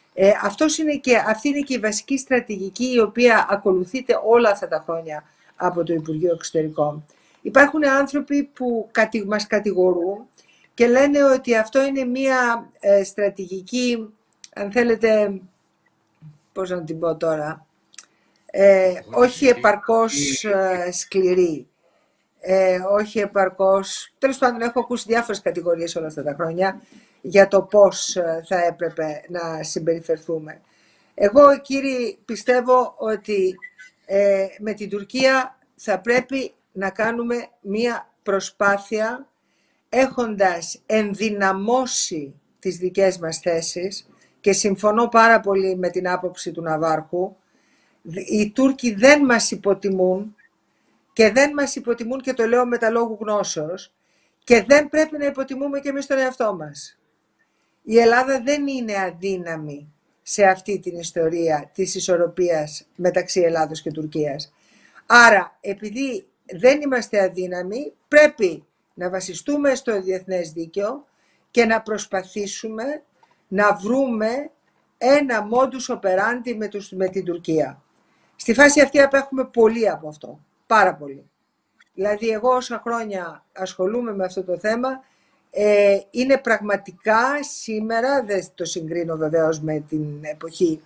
B: Αυτή είναι και η βασική στρατηγική η οποία ακολουθείται όλα αυτά τα χρόνια από το Υπουργείο Εξωτερικών. Υπάρχουν άνθρωποι που μας κατηγορούν και λένε ότι αυτό είναι μια στρατηγική, αν θέλετε, πώς να την πω τώρα, όχι επαρκώς σκληρή. όχι επαρκώς. Τέλος πάντων, έχω ακούσει διάφορες κατηγορίες όλα αυτά τα χρόνια για το πώς θα έπρεπε να συμπεριφερθούμε. Εγώ, κύριοι, πιστεύω ότι με την Τουρκία θα πρέπει να κάνουμε μία προσπάθεια, έχοντας ενδυναμώσει τις δικές μας θέσεις, και συμφωνώ πάρα πολύ με την άποψη του Ναβάρχου. Οι Τούρκοι δεν μας υποτιμούν, και δεν μας υποτιμούν, και το λέω με τα λόγου γνώσεως, και δεν πρέπει να υποτιμούμε και εμείς τον εαυτό μας. Η Ελλάδα δεν είναι αδύναμη σε αυτή την ιστορία της ισορροπίας μεταξύ Ελλάδος και Τουρκίας. Άρα, επειδή δεν είμαστε αδύναμοι, πρέπει να βασιστούμε στο διεθνές δίκαιο και να προσπαθήσουμε να βρούμε ένα modus operandi με την Τουρκία. Στη φάση αυτή απέχουμε πολύ από αυτό. Πάρα πολύ. Δηλαδή, εγώ όσα χρόνια ασχολούμαι με αυτό το θέμα, είναι πραγματικά σήμερα, δεν το συγκρίνω βεβαίως με την εποχή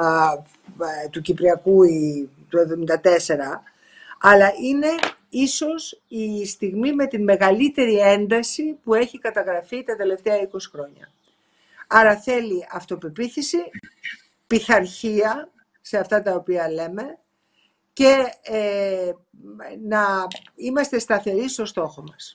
B: του Κυπριακού ή του 1974, αλλά είναι ίσως η στιγμή με την μεγαλύτερη ένταση που έχει καταγραφεί τα τελευταία 20 χρόνια. Άρα θέλει αυτοπεποίθηση, πειθαρχία σε αυτά τα οποία λέμε, και να είμαστε σταθεροί στο στόχο μας.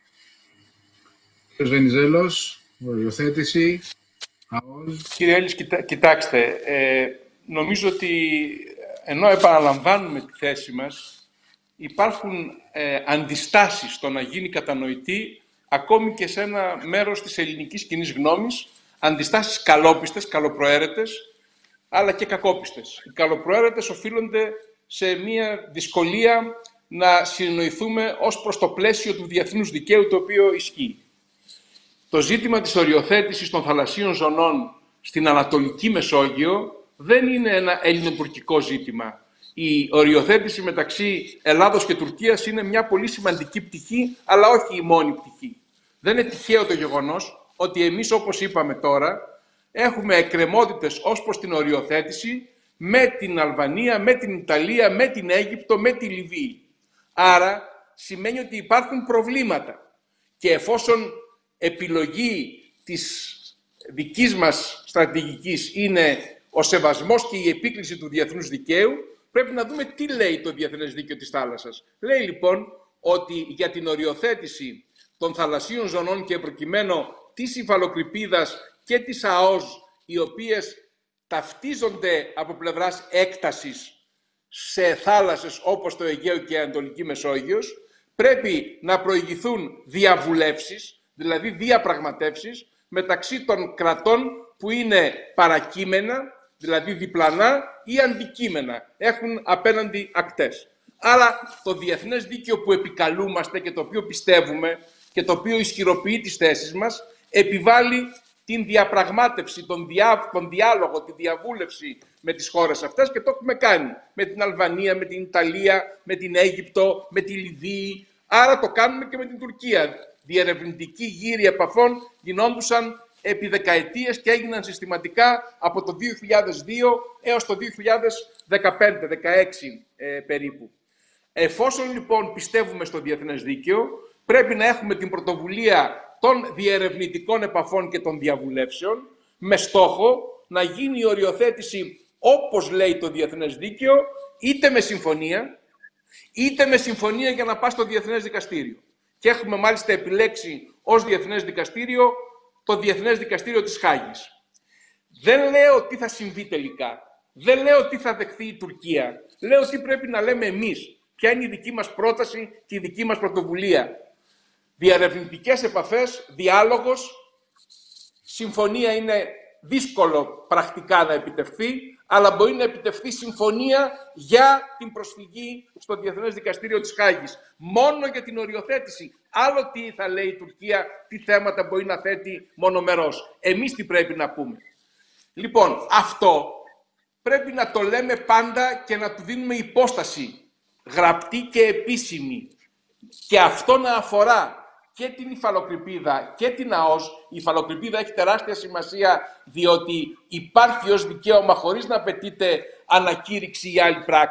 A: Κύριος Βενιζέλος, οριοθέτηση, ΑΟΣ.
C: Κύριε Έλλης, κοιτάξτε, νομίζω ότι ενώ επαναλαμβάνουμε τη θέση μας, υπάρχουν αντιστάσεις στο να γίνει κατανοητή ακόμη και σε ένα μέρος της ελληνικής κοινής γνώμης, αντιστάσεις καλόπιστες, καλοπροαίρετες, αλλά και κακόπιστες. Οι καλοπροαίρετες οφείλονται σε μια δυσκολία να συνεννοηθούμε ως προς το πλαίσιο του διεθνούς δικαίου το οποίο ισχύει. Το ζήτημα της οριοθέτησης των θαλασσίων ζωνών στην Ανατολική Μεσόγειο δεν είναι ένα ελληνοτουρκικό ζήτημα. Η οριοθέτηση μεταξύ Ελλάδος και Τουρκίας είναι μια πολύ σημαντική πτυχή, αλλά όχι η μόνη πτυχή. Δεν είναι τυχαίο το γεγονός ότι εμείς, όπως είπαμε τώρα, έχουμε εκκρεμότητες ως προς την οριοθέτηση με την Αλβανία, με την Ιταλία, με την Αίγυπτο, με τη Λιβύη. Άρα σημαίνει ότι υπάρχουν προβλήματα. Και εφόσον επιλογή της δικής μας στρατηγικής είναι ο σεβασμός και η επίκληση του διεθνούς δικαίου, πρέπει να δούμε τι λέει το διεθνές δίκαιο της θάλασσας. Λέει λοιπόν ότι για την οριοθέτηση των θαλασσίων ζωνών και προκειμένου της υφαλοκρηπίδας και της ΑΟΣ, οι οποίες ταυτίζονται από πλευράς έκτασης σε θάλασσες όπως το Αιγαίο και η Ανατολική Μεσόγειος, πρέπει να προηγηθούν διαβουλεύσεις, δηλαδή διαπραγματεύσεις, μεταξύ των κρατών που είναι παρακείμενα, δηλαδή διπλανά ή αντικείμενα, έχουν απέναντι ακτές. Άρα το διεθνές δίκαιο που επικαλούμαστε και το οποίο πιστεύουμε και το οποίο ισχυροποιεί τις θέσεις μας, επιβάλλει την διαπραγμάτευση, τον διάλογο, τη διαβούλευση με τις χώρες αυτές, και το έχουμε κάνει με την Αλβανία, με την Ιταλία, με την Αίγυπτο, με τη Λιβύη. Άρα το κάνουμε και με την Τουρκία. Διερευνητικοί γύροι επαφών γινόντουσαν επί δεκαετίες και έγιναν συστηματικά από το 2002 έως το 2015-2016 περίπου. Εφόσον λοιπόν πιστεύουμε στο διεθνές δίκαιο, πρέπει να έχουμε την πρωτοβουλία των διερευνητικών επαφών και των διαβουλεύσεων με στόχο να γίνει η οριοθέτηση όπως λέει το διεθνές δίκαιο, είτε με συμφωνία για να πάει στο Διεθνές Δικαστήριο. Και έχουμε μάλιστα επιλέξει ως Διεθνές Δικαστήριο το Διεθνές Δικαστήριο της Χάγης. Δεν λέω τι θα συμβεί τελικά. Δεν λέω τι θα δεχθεί η Τουρκία. Λέω τι πρέπει να λέμε εμείς. Ποια είναι η δική μας πρόταση και η δική μας πρωτοβουλία. Διαρευνητικές επαφές, διάλογος, συμφωνία είναι δύσκολο πρακτικά να επιτευχθεί, αλλά μπορεί να επιτευχθεί συμφωνία για την προσφυγή στο Διεθνές Δικαστήριο της Χάγης. Μόνο για την οριοθέτηση. Άλλο τι θα λέει η Τουρκία, τι θέματα μπορεί να θέτει μονομερός. Εμείς τι πρέπει να πούμε. Λοιπόν, αυτό πρέπει να το λέμε πάντα και να του δίνουμε υπόσταση γραπτή και επίσημη. Και αυτό να αφορά και την υφαλοκρηπίδα και την ΑΟΣ. Η υφαλοκρηπίδα έχει τεράστια σημασία, διότι υπάρχει ως δικαίωμα χωρίς να απαιτείται ανακήρυξη ή άλλη πράξη.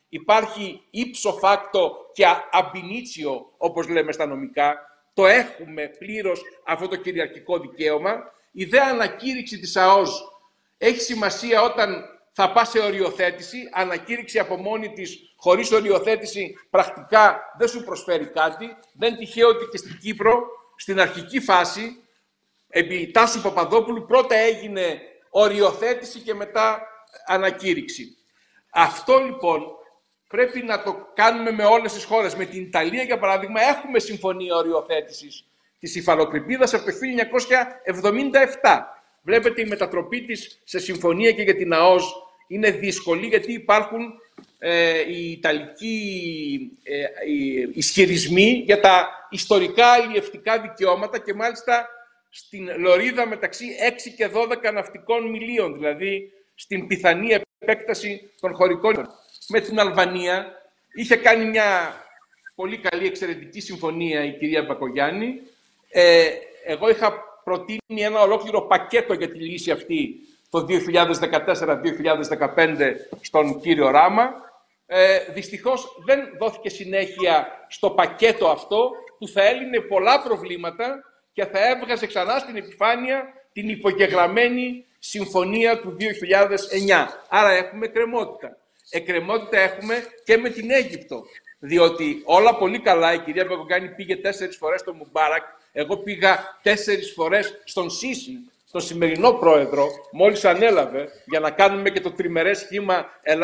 C: υπάρχει ύψο φάκτο και αμπινίτσιο, όπως λέμε στα νομικά. Το έχουμε πλήρως αυτό το κυριαρχικό δικαίωμα. Η δε ανακήρυξη της ΑΟΣ έχει σημασία όταν θα πά σε οριοθέτηση. Ανακήρυξη από μόνη της, χωρίς οριοθέτηση, πρακτικά δεν σου προσφέρει κάτι. Δεν τυχαίο ότι και στην Κύπρο, στην αρχική φάση, επί Τάσου Παπαδόπουλου, πρώτα έγινε οριοθέτηση και μετά ανακήρυξη. Αυτό λοιπόν πρέπει να το κάνουμε με όλες τις χώρες. Με την Ιταλία, για παράδειγμα, έχουμε συμφωνία οριοθέτησης της υφαλοκρηπίδας από το 1977. Βλέπετε, η μετατροπή της σε συμφωνία και για την ΑΟΣ είναι δύσκολη, γιατί υπάρχουν οι ιταλικοί ισχυρισμοί για τα ιστορικά αλλιευτικά δικαιώματα και μάλιστα στην λωρίδα μεταξύ 6 και 12 ναυτικών μιλίων, δηλαδή στην πιθανή επέκταση των χωρικών. Με την Αλβανία είχε κάνει μια πολύ καλή, εξαιρετική συμφωνία η κυρία Μπακογιάννη. Εγώ είχα προτείνει ένα ολόκληρο πακέτο για τη λύση αυτή το 2014-2015 στον κύριο Ράμα. Δυστυχώς δεν δόθηκε συνέχεια στο πακέτο αυτό, που θα έλυνε πολλά προβλήματα και θα έβγαζε ξανά στην επιφάνεια την υπογεγραμμένη συμφωνία του 2009. Άρα έχουμε εκκρεμότητα. Εκκρεμότητα έχουμε και με την Αίγυπτο. Διότι όλα πολύ καλά, η κυρία Μπακογιάννη πήγε 4 φορές στον Μουμπάρακ, εγώ πήγα 4 φορές στον Σίση, τον σημερινό πρόεδρο, μόλις ανέλαβε, για να κάνουμε και το τριμερές σχήμα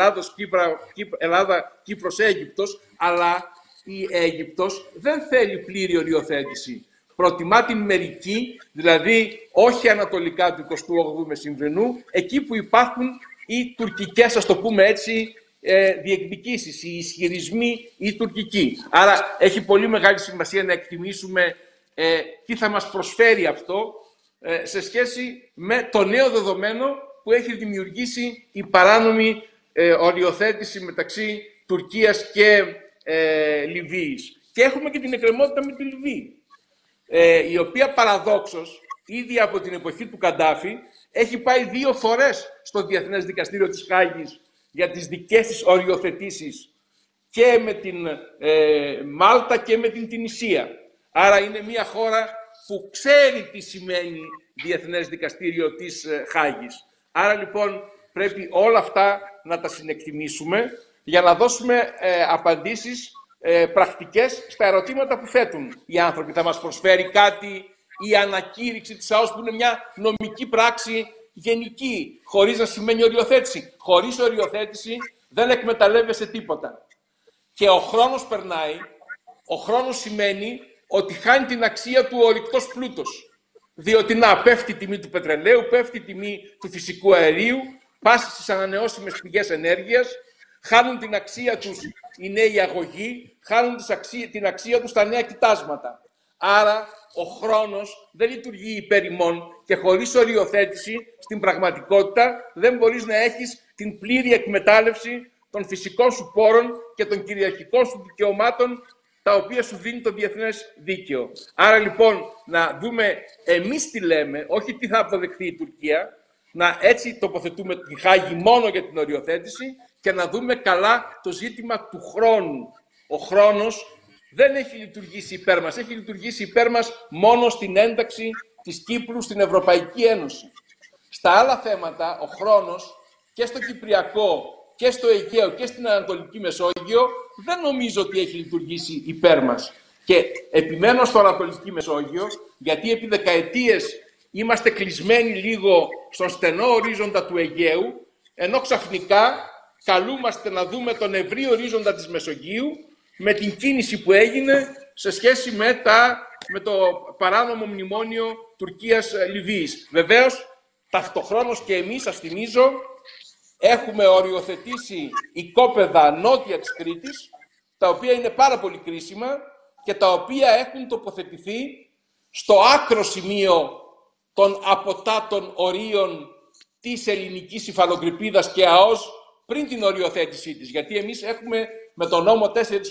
C: Ελλάδα-Κύπρος-Αίγυπτος, αλλά η Αίγυπτος δεν θέλει πλήρη οριοθέτηση. Προτιμά την μερική, δηλαδή όχι ανατολικά του 28ου Μεσημβρινού, εκεί που υπάρχουν οι τουρκικές, ας το πούμε έτσι, διεκδικήσεις, οι ισχυρισμοί οι τουρκικοί. Άρα έχει πολύ μεγάλη σημασία να εκτιμήσουμε τι θα μας προσφέρει αυτό σε σχέση με το νέο δεδομένο που έχει δημιουργήσει η παράνομη οριοθέτηση μεταξύ Τουρκίας και Λιβύης. Και έχουμε και την εκκρεμότητα με τη Λιβύη, η οποία παραδόξως ήδη από την εποχή του Καντάφη έχει πάει 2 φορές στο Διεθνές Δικαστήριο της Χάγης για τις δικές της οριοθετήσεις και με την Μάλτα και με την Τινησία. Άρα είναι μια χώρα που ξέρει τι σημαίνει Διεθνές Δικαστήριο της Χάγης. Άρα λοιπόν πρέπει όλα αυτά να τα συνεκτιμήσουμε για να δώσουμε απαντήσεις πρακτικές στα ερωτήματα που θέτουν οι άνθρωποι. Θα μας προσφέρει κάτι η ανακήρυξη της ΑΟΣ, που είναι μια νομική πράξη γενική, χωρίς να σημαίνει οριοθέτηση. Χωρίς οριοθέτηση δεν εκμεταλλεύεσαι τίποτα. Και ο χρόνος περνάει, ο χρόνος σημαίνει ότι χάνει την αξία του ο ορυκτός πλούτος. Διότι πέφτει η τιμή του πετρελαίου, πέφτει η τιμή του φυσικού αερίου, πας στις ανανεώσιμες πηγές ενέργειας, χάνουν την αξία τους οι νέοι αγωγοί, χάνουν την αξία τους τα νέα κοιτάσματα. Άρα ο χρόνος δεν λειτουργεί υπέρ ημών και χωρίς οριοθέτηση στην πραγματικότητα δεν μπορείς να έχεις την πλήρη εκμετάλλευση των φυσικών σου πόρων και των κυριαρχικών σου δικαιωμάτων, τα οποία σου δίνει το διεθνές δίκαιο. Άρα λοιπόν να δούμε εμείς τι λέμε, όχι τι θα αποδεχθεί η Τουρκία, να έτσι τοποθετούμε τη Χάγη μόνο για την οριοθέτηση και να δούμε καλά το ζήτημα του χρόνου. Ο χρόνος δεν έχει λειτουργήσει υπέρ μας, έχει λειτουργήσει υπέρ μας μόνο στην ένταξη της Κύπρου στην Ευρωπαϊκή Ένωση. Στα άλλα θέματα, ο χρόνος και στο Κυπριακό και στο Αιγαίο και στην Ανατολική Μεσόγειο δεν νομίζω ότι έχει λειτουργήσει υπέρ μας. Και επιμένω στο Ανατολική Μεσόγειο, γιατί επί δεκαετίες είμαστε κλεισμένοι λίγο στον στενό ορίζοντα του Αιγαίου, ενώ ξαφνικά καλούμαστε να δούμε τον ευρύ ορίζοντα της Μεσογείου με την κίνηση που έγινε σε σχέση με το παράνομο μνημόνιο Τουρκίας-Λιβύης. Βεβαίως, ταυτοχρόνως και εμείς, σας θυμίζω, έχουμε οριοθετήσει οικόπεδα νότια της Κρήτης, τα οποία είναι πάρα πολύ κρίσιμα και τα οποία έχουν τοποθετηθεί στο άκρο σημείο των αποτάτων ορίων της ελληνικής υφαλοκρηπίδας και ΑΟΣ πριν την οριοθέτησή της. Γιατί εμείς έχουμε με τον νόμο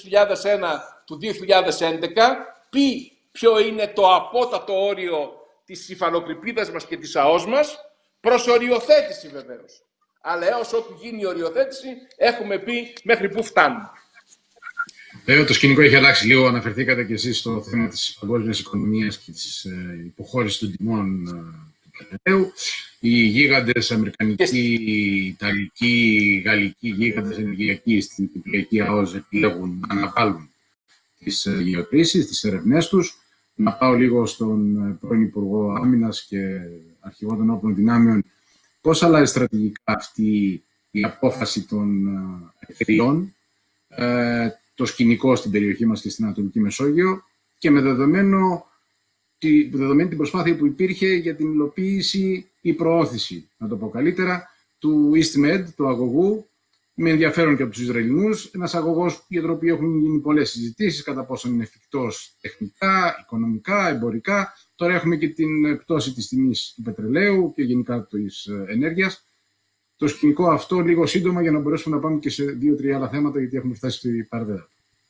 C: 4001 του 2011 πει ποιο είναι το απότατο όριο της υφαλοκρηπίδας μας και της ΑΟΣ μας, προς οριοθέτηση βεβαίως. Αλλά έως ότου γίνει η οριοθέτηση, έχουμε πει μέχρι πού φτάνουμε.
A: Βέβαια, το σκηνικό έχει αλλάξει λίγο. Αναφερθήκατε και εσείς στο θέμα της παγκόσμιας οικονομίας και της υποχώρησης των τιμών του πετρελαίου. Οι γίγαντες αμερικανικοί, ιταλικοί, γαλλικοί γίγαντες ενεργειακοί στην Κυπριακή ΑΟΣ επιλέγουν να αναβάλουν τις γεωτρήσεις, τις ερευνές τους. Να πάω λίγο στον πρώην Υπουργό Άμυνας και Αρχηγό των Όπλων Δυνάμεων. Πώς αλλάζει στρατηγικά αυτή η απόφαση των εταιριών, το σκηνικό στην περιοχή μας και στην Ανατολική Μεσόγειο, και με δεδομένη την προσπάθεια που υπήρχε για την υλοποίηση ή προώθηση, να το πω καλύτερα, του EastMed, του αγωγού, με ενδιαφέρον και από τους Ισραηλινούς, ένας αγωγός για τον οποίο έχουν γίνει πολλές συζητήσεις, κατά πόσο είναι εφικτός τεχνικά, οικονομικά, εμπορικά. Τώρα έχουμε και την πτώση της τιμής του πετρελαίου και γενικά της ενέργειας. Το σκηνικό αυτό λίγο σύντομα για να μπορέσουμε να πάμε και σε 2-3 άλλα θέματα, γιατί έχουμε φτάσει στη παρδέα.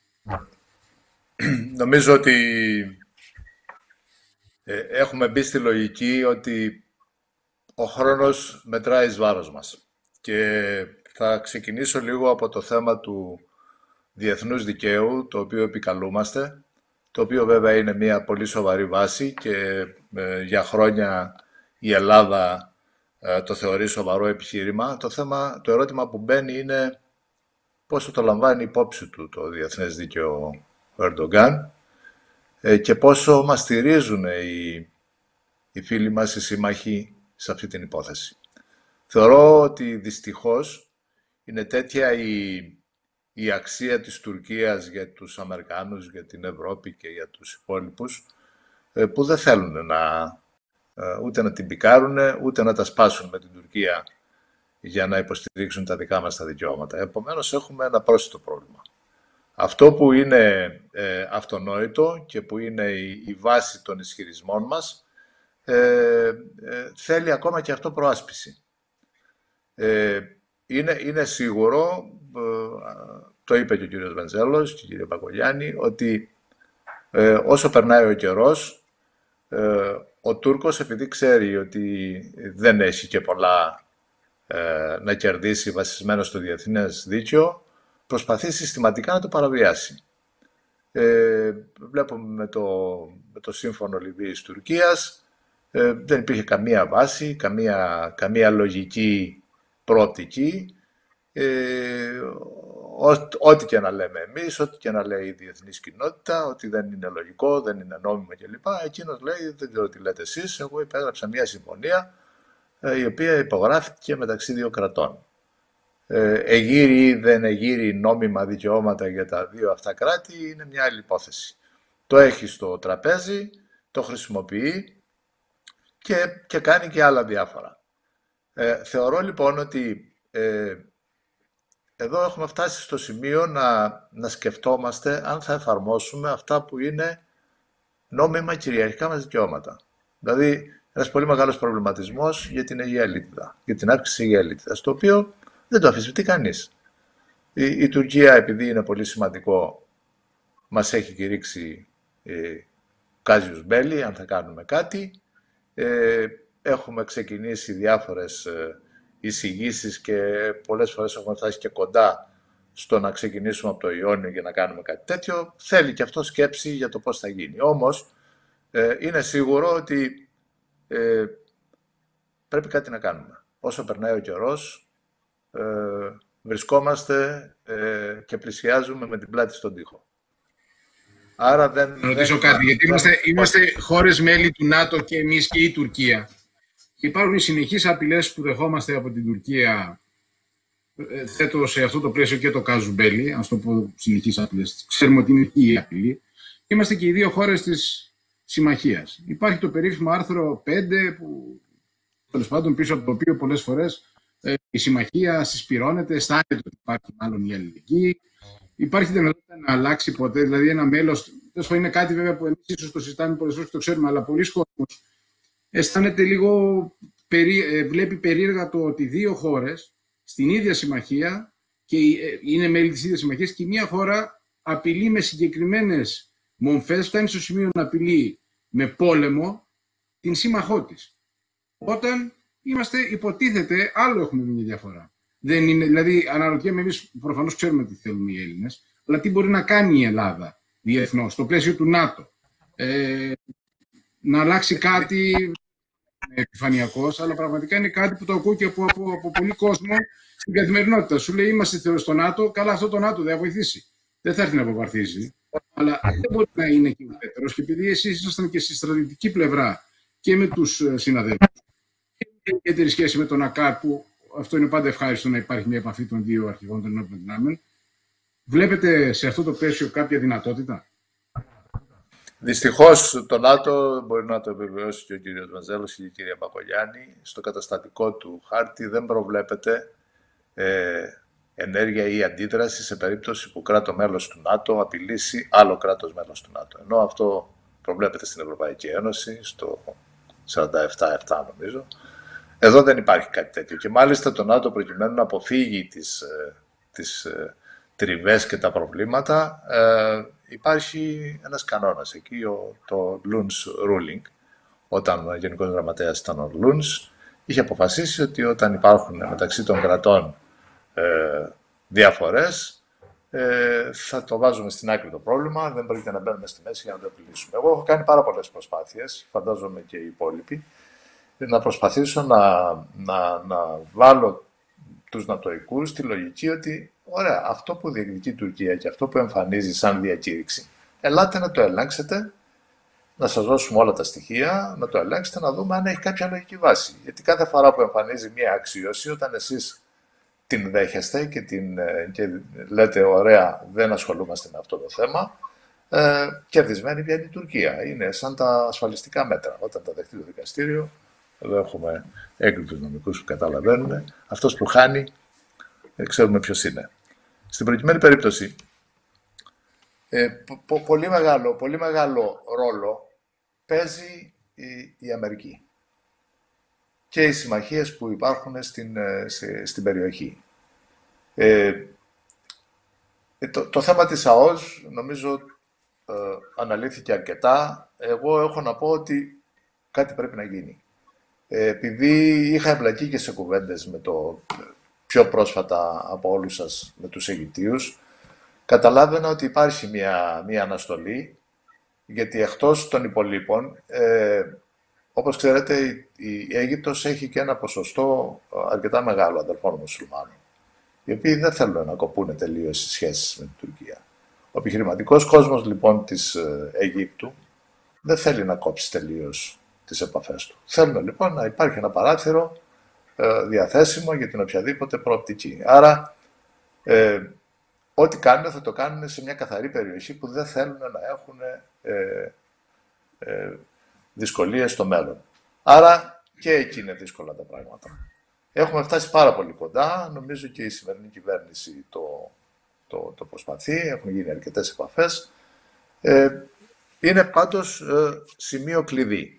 D: Νομίζω ότι έχουμε μπει στη λογική ότι ο χρόνος μετράει εις βάρος μας. Και θα ξεκινήσω λίγο από το θέμα του διεθνούς δικαίου, το οποίο επικαλούμαστε, το οποίο βέβαια είναι μια πολύ σοβαρή βάση και για χρόνια η Ελλάδα το θεωρεί σοβαρό επιχείρημα. Το ερώτημα που μπαίνει είναι πόσο το λαμβάνει υπόψη του το διεθνές δίκαιο ο Ερντογκάν και πόσο μας στηρίζουν οι φίλοι μας, οι σύμμαχοι σε αυτή την υπόθεση. Θεωρώ ότι δυστυχώς είναι τέτοια η αξία της Τουρκίας για τους Αμερικάνους, για την Ευρώπη και για τους υπόλοιπους, που δεν θέλουν ούτε να την πικάρουν, ούτε να τα σπάσουν με την Τουρκία για να υποστηρίξουν τα δικά μας τα δικαιώματα. Επομένως, έχουμε ένα πρόσθετο πρόβλημα. Αυτό που είναι αυτονόητο και που είναι η βάση των ισχυρισμών μας, θέλει ακόμα και αυτό προάσπιση. Είναι σίγουρο, το είπε και ο κύριος Βενιζέλος και η κυρία Μπακογιάννη, ότι όσο περνάει ο καιρός, ο Τούρκος, επειδή ξέρει ότι δεν έχει και πολλά να κερδίσει βασισμένο στο διεθνές δίκαιο, προσπαθεί συστηματικά να το παραβιάσει. Βλέπουμε με το σύμφωνο Λιβύης-Τουρκίας, δεν υπήρχε καμία βάση, καμία λογική προοπτική. Ό,τι και να λέμε εμείς, ό,τι και να λέει η διεθνής κοινότητα, ότι δεν είναι λογικό, δεν είναι νόμιμο κλπ. Εκείνος λέει, δεν ξέρω τι λέτε εσείς, εγώ υπέγραψα μια συμφωνία η οποία υπογράφηκε μεταξύ δύο κρατών. Εγείρει ή δεν εγείρει νόμιμα δικαιώματα για τα δύο αυτά κράτη είναι μια άλλη υπόθεση. Το έχει στο τραπέζι, το χρησιμοποιεί και κάνει και άλλα διάφορα. Θεωρώ λοιπόν ότι εδώ έχουμε φτάσει στο σημείο να σκεφτόμαστε αν θα εφαρμόσουμε αυτά που είναι νόμιμα κυριαρχικά μας δικαιώματα. Δηλαδή, ένας πολύ μεγάλος προβληματισμός για την Αιγαία Λίτιδα, για την αύξηση της Αιγαίας Λίτιδας, το οποίο δεν το αμφισβητεί κανείς. Η Τουρκία, επειδή είναι πολύ σημαντικό, μας έχει κηρύξει κάζιους μπέλι, αν θα κάνουμε κάτι. Έχουμε ξεκινήσει διάφορες εισηγήσεις και πολλές φορές έχουμε φτάσει και κοντά στο να ξεκινήσουμε από το Ιόνιο για να κάνουμε κάτι τέτοιο. Θέλει και αυτό σκέψη για το πώς θα γίνει. Όμως, είναι σίγουρο ότι πρέπει κάτι να κάνουμε. Όσο περνάει ο καιρός, βρισκόμαστε και πλησιάζουμε με την πλάτη στον τοίχο. Άρα
A: να ρωτήσω κάτι, γιατί είμαστε χώρες μέλη του ΝΑΤΟ και εμείς και η Τουρκία. Υπάρχουν συνεχείς απειλές που δεχόμαστε από την Τουρκία. Θέτω σε αυτό το πλαίσιο και το Καζουμπέλι, ας το πω συνεχείς απειλές. Ξέρουμε ότι είναι η απειλή. Είμαστε και οι δύο χώρες της συμμαχίας. Υπάρχει το περίφημο άρθρο 5, που τέλος πάντων πίσω από το οποίο πολλές φορές η συμμαχία συσπυρώνεται, αισθάνεται ότι υπάρχει μάλλον η αλληλεγγύη. Υπάρχει δυνατότητα να αλλάξει ποτέ, δηλαδή ένα μέλος. Αυτό είναι κάτι βέβαια που εμείς ίσως το συζητάμε πολλές φορές και το ξέρουμε, αλλά πολλοί κόσμος αισθάνεται λίγο, βλέπει περίεργα το ότι δύο χώρες στην ίδια συμμαχία και είναι μέλη της ίδιας συμμαχίας και η μία χώρα απειλεί με συγκεκριμένες μομφές, φτάνει στο σημείο να απειλεί με πόλεμο την σύμμαχό της. Όταν είμαστε, υποτίθεται, άλλο έχουμε μια διαφορά. Δεν είναι, δηλαδή, αναρωτιέμαι, εμείς προφανώς ξέρουμε τι θέλουν οι Έλληνες, αλλά τι μπορεί να κάνει η Ελλάδα διεθνώς, στο πλαίσιο του ΝΑΤΟ. Να αλλάξει κάτι επιφανειακός, αλλά πραγματικά είναι κάτι που το ακούω και από πολύ κόσμο στην καθημερινότητα. Σου λέει, είμαστε στο ΝΑΤΟ, καλά, αυτό το ΝΑΤΟ δεν θα βοηθήσει. Δεν θα έρθει να αποπαρθήσει, αλλά δεν μπορεί να είναι και ουδέτερος. Και επειδή εσείς ήσασταν και στη στρατιωτική πλευρά και με τους συναδέλφους, και με ιδιαίτερη σχέση με τον ΑΚΑ, που αυτό είναι πάντα ευχάριστο να υπάρχει μια επαφή των δύο αρχηγών των ενόπλων δυνάμεων, βλέπετε σε αυτό το πλαίσιο κάποια δυνατότητα?
D: Δυστυχώς το ΝΑΤΟ, μπορεί να το επιβεβαιώσει και ο κύριος Βενιζέλος και η κυρία Μπακογιάννη, στο καταστατικό του χάρτη δεν προβλέπεται ενέργεια ή αντίδραση σε περίπτωση που κράτο μέλος του ΝΑΤΟ απειλήσει άλλο κράτος μέλος του ΝΑΤΟ. Ενώ αυτό προβλέπεται στην Ευρωπαϊκή Ένωση, στο 47-7 νομίζω. Εδώ δεν υπάρχει κάτι τέτοιο. Και μάλιστα το ΝΑΤΟ, προκειμένου να αποφύγει τις τριβές και τα προβλήματα, υπάρχει ένας κανόνας εκεί, το Luns Ruling. Όταν ο Γενικός Γραμματέας ήταν ο Luns, είχε αποφασίσει ότι όταν υπάρχουν μεταξύ των κρατών διαφορές, θα το βάζουμε στην άκρη το πρόβλημα, δεν πρόκειται να μπαίνουμε στη μέση για να το επιλύσουμε. Εγώ έχω κάνει πάρα πολλές προσπάθειες, φαντάζομαι και οι υπόλοιποι, να προσπαθήσω να βάλω τους νατοικούς στη λογική ότι ωραία, αυτό που διεκδικεί η Τουρκία και αυτό που εμφανίζει σαν διακήρυξη, ελάτε να το ελέγξετε, να σας δώσουμε όλα τα στοιχεία, να το ελέγξετε, να δούμε αν έχει κάποια λογική βάση. Γιατί κάθε φορά που εμφανίζει μία αξίωση, όταν εσείς την δέχεστε και λέτε ωραία, δεν ασχολούμαστε με αυτό το θέμα, κερδισμένη βγαίνει η Τουρκία. Είναι σαν τα ασφαλιστικά μέτρα. Όταν τα δεχτεί το δικαστήριο, εδώ έχουμε έγκριτους νομικούς που καταλαβαίνουν, αυτός που χάνει, ξέρουμε ποιος είναι. Στην προκειμένη περίπτωση, πολύ μεγάλο ρόλο παίζει η Αμερική και οι συμμαχίες που υπάρχουν στην περιοχή. Το θέμα της ΑΟΣ νομίζω αναλύθηκε αρκετά. Εγώ έχω να πω ότι κάτι πρέπει να γίνει. Επειδή είχα εμπλακεί και σε κουβέντες με το πιο πρόσφατα από όλους σας με τους Αιγυπτίους, καταλάβαινα ότι υπάρχει μια αναστολή, γιατί εκτός των υπολείπων, όπως ξέρετε, η Αίγυπτος έχει και ένα ποσοστό αρκετά μεγάλο αδελφών μουσουλμάνων, οι οποίοι δεν θέλουν να κοπούνε τελείως οι σχέσεις με την Τουρκία. Ο επιχειρηματικός κόσμος λοιπόν της Αιγύπτου δεν θέλει να κόψει τελείως τις επαφές του. Θέλουν λοιπόν να υπάρχει ένα παράθυρο διαθέσιμο για την οποιαδήποτε προοπτική. Άρα, ό,τι κάνουν θα το κάνουν σε μια καθαρή περιοχή που δεν θέλουν να έχουν δυσκολίες στο μέλλον. Άρα και εκεί είναι δύσκολα τα πράγματα. Έχουμε φτάσει πάρα πολύ κοντά. Νομίζω και η σημερινή κυβέρνηση το προσπαθεί. Έχουν γίνει αρκετές επαφές. Είναι πάντως σημείο κλειδί.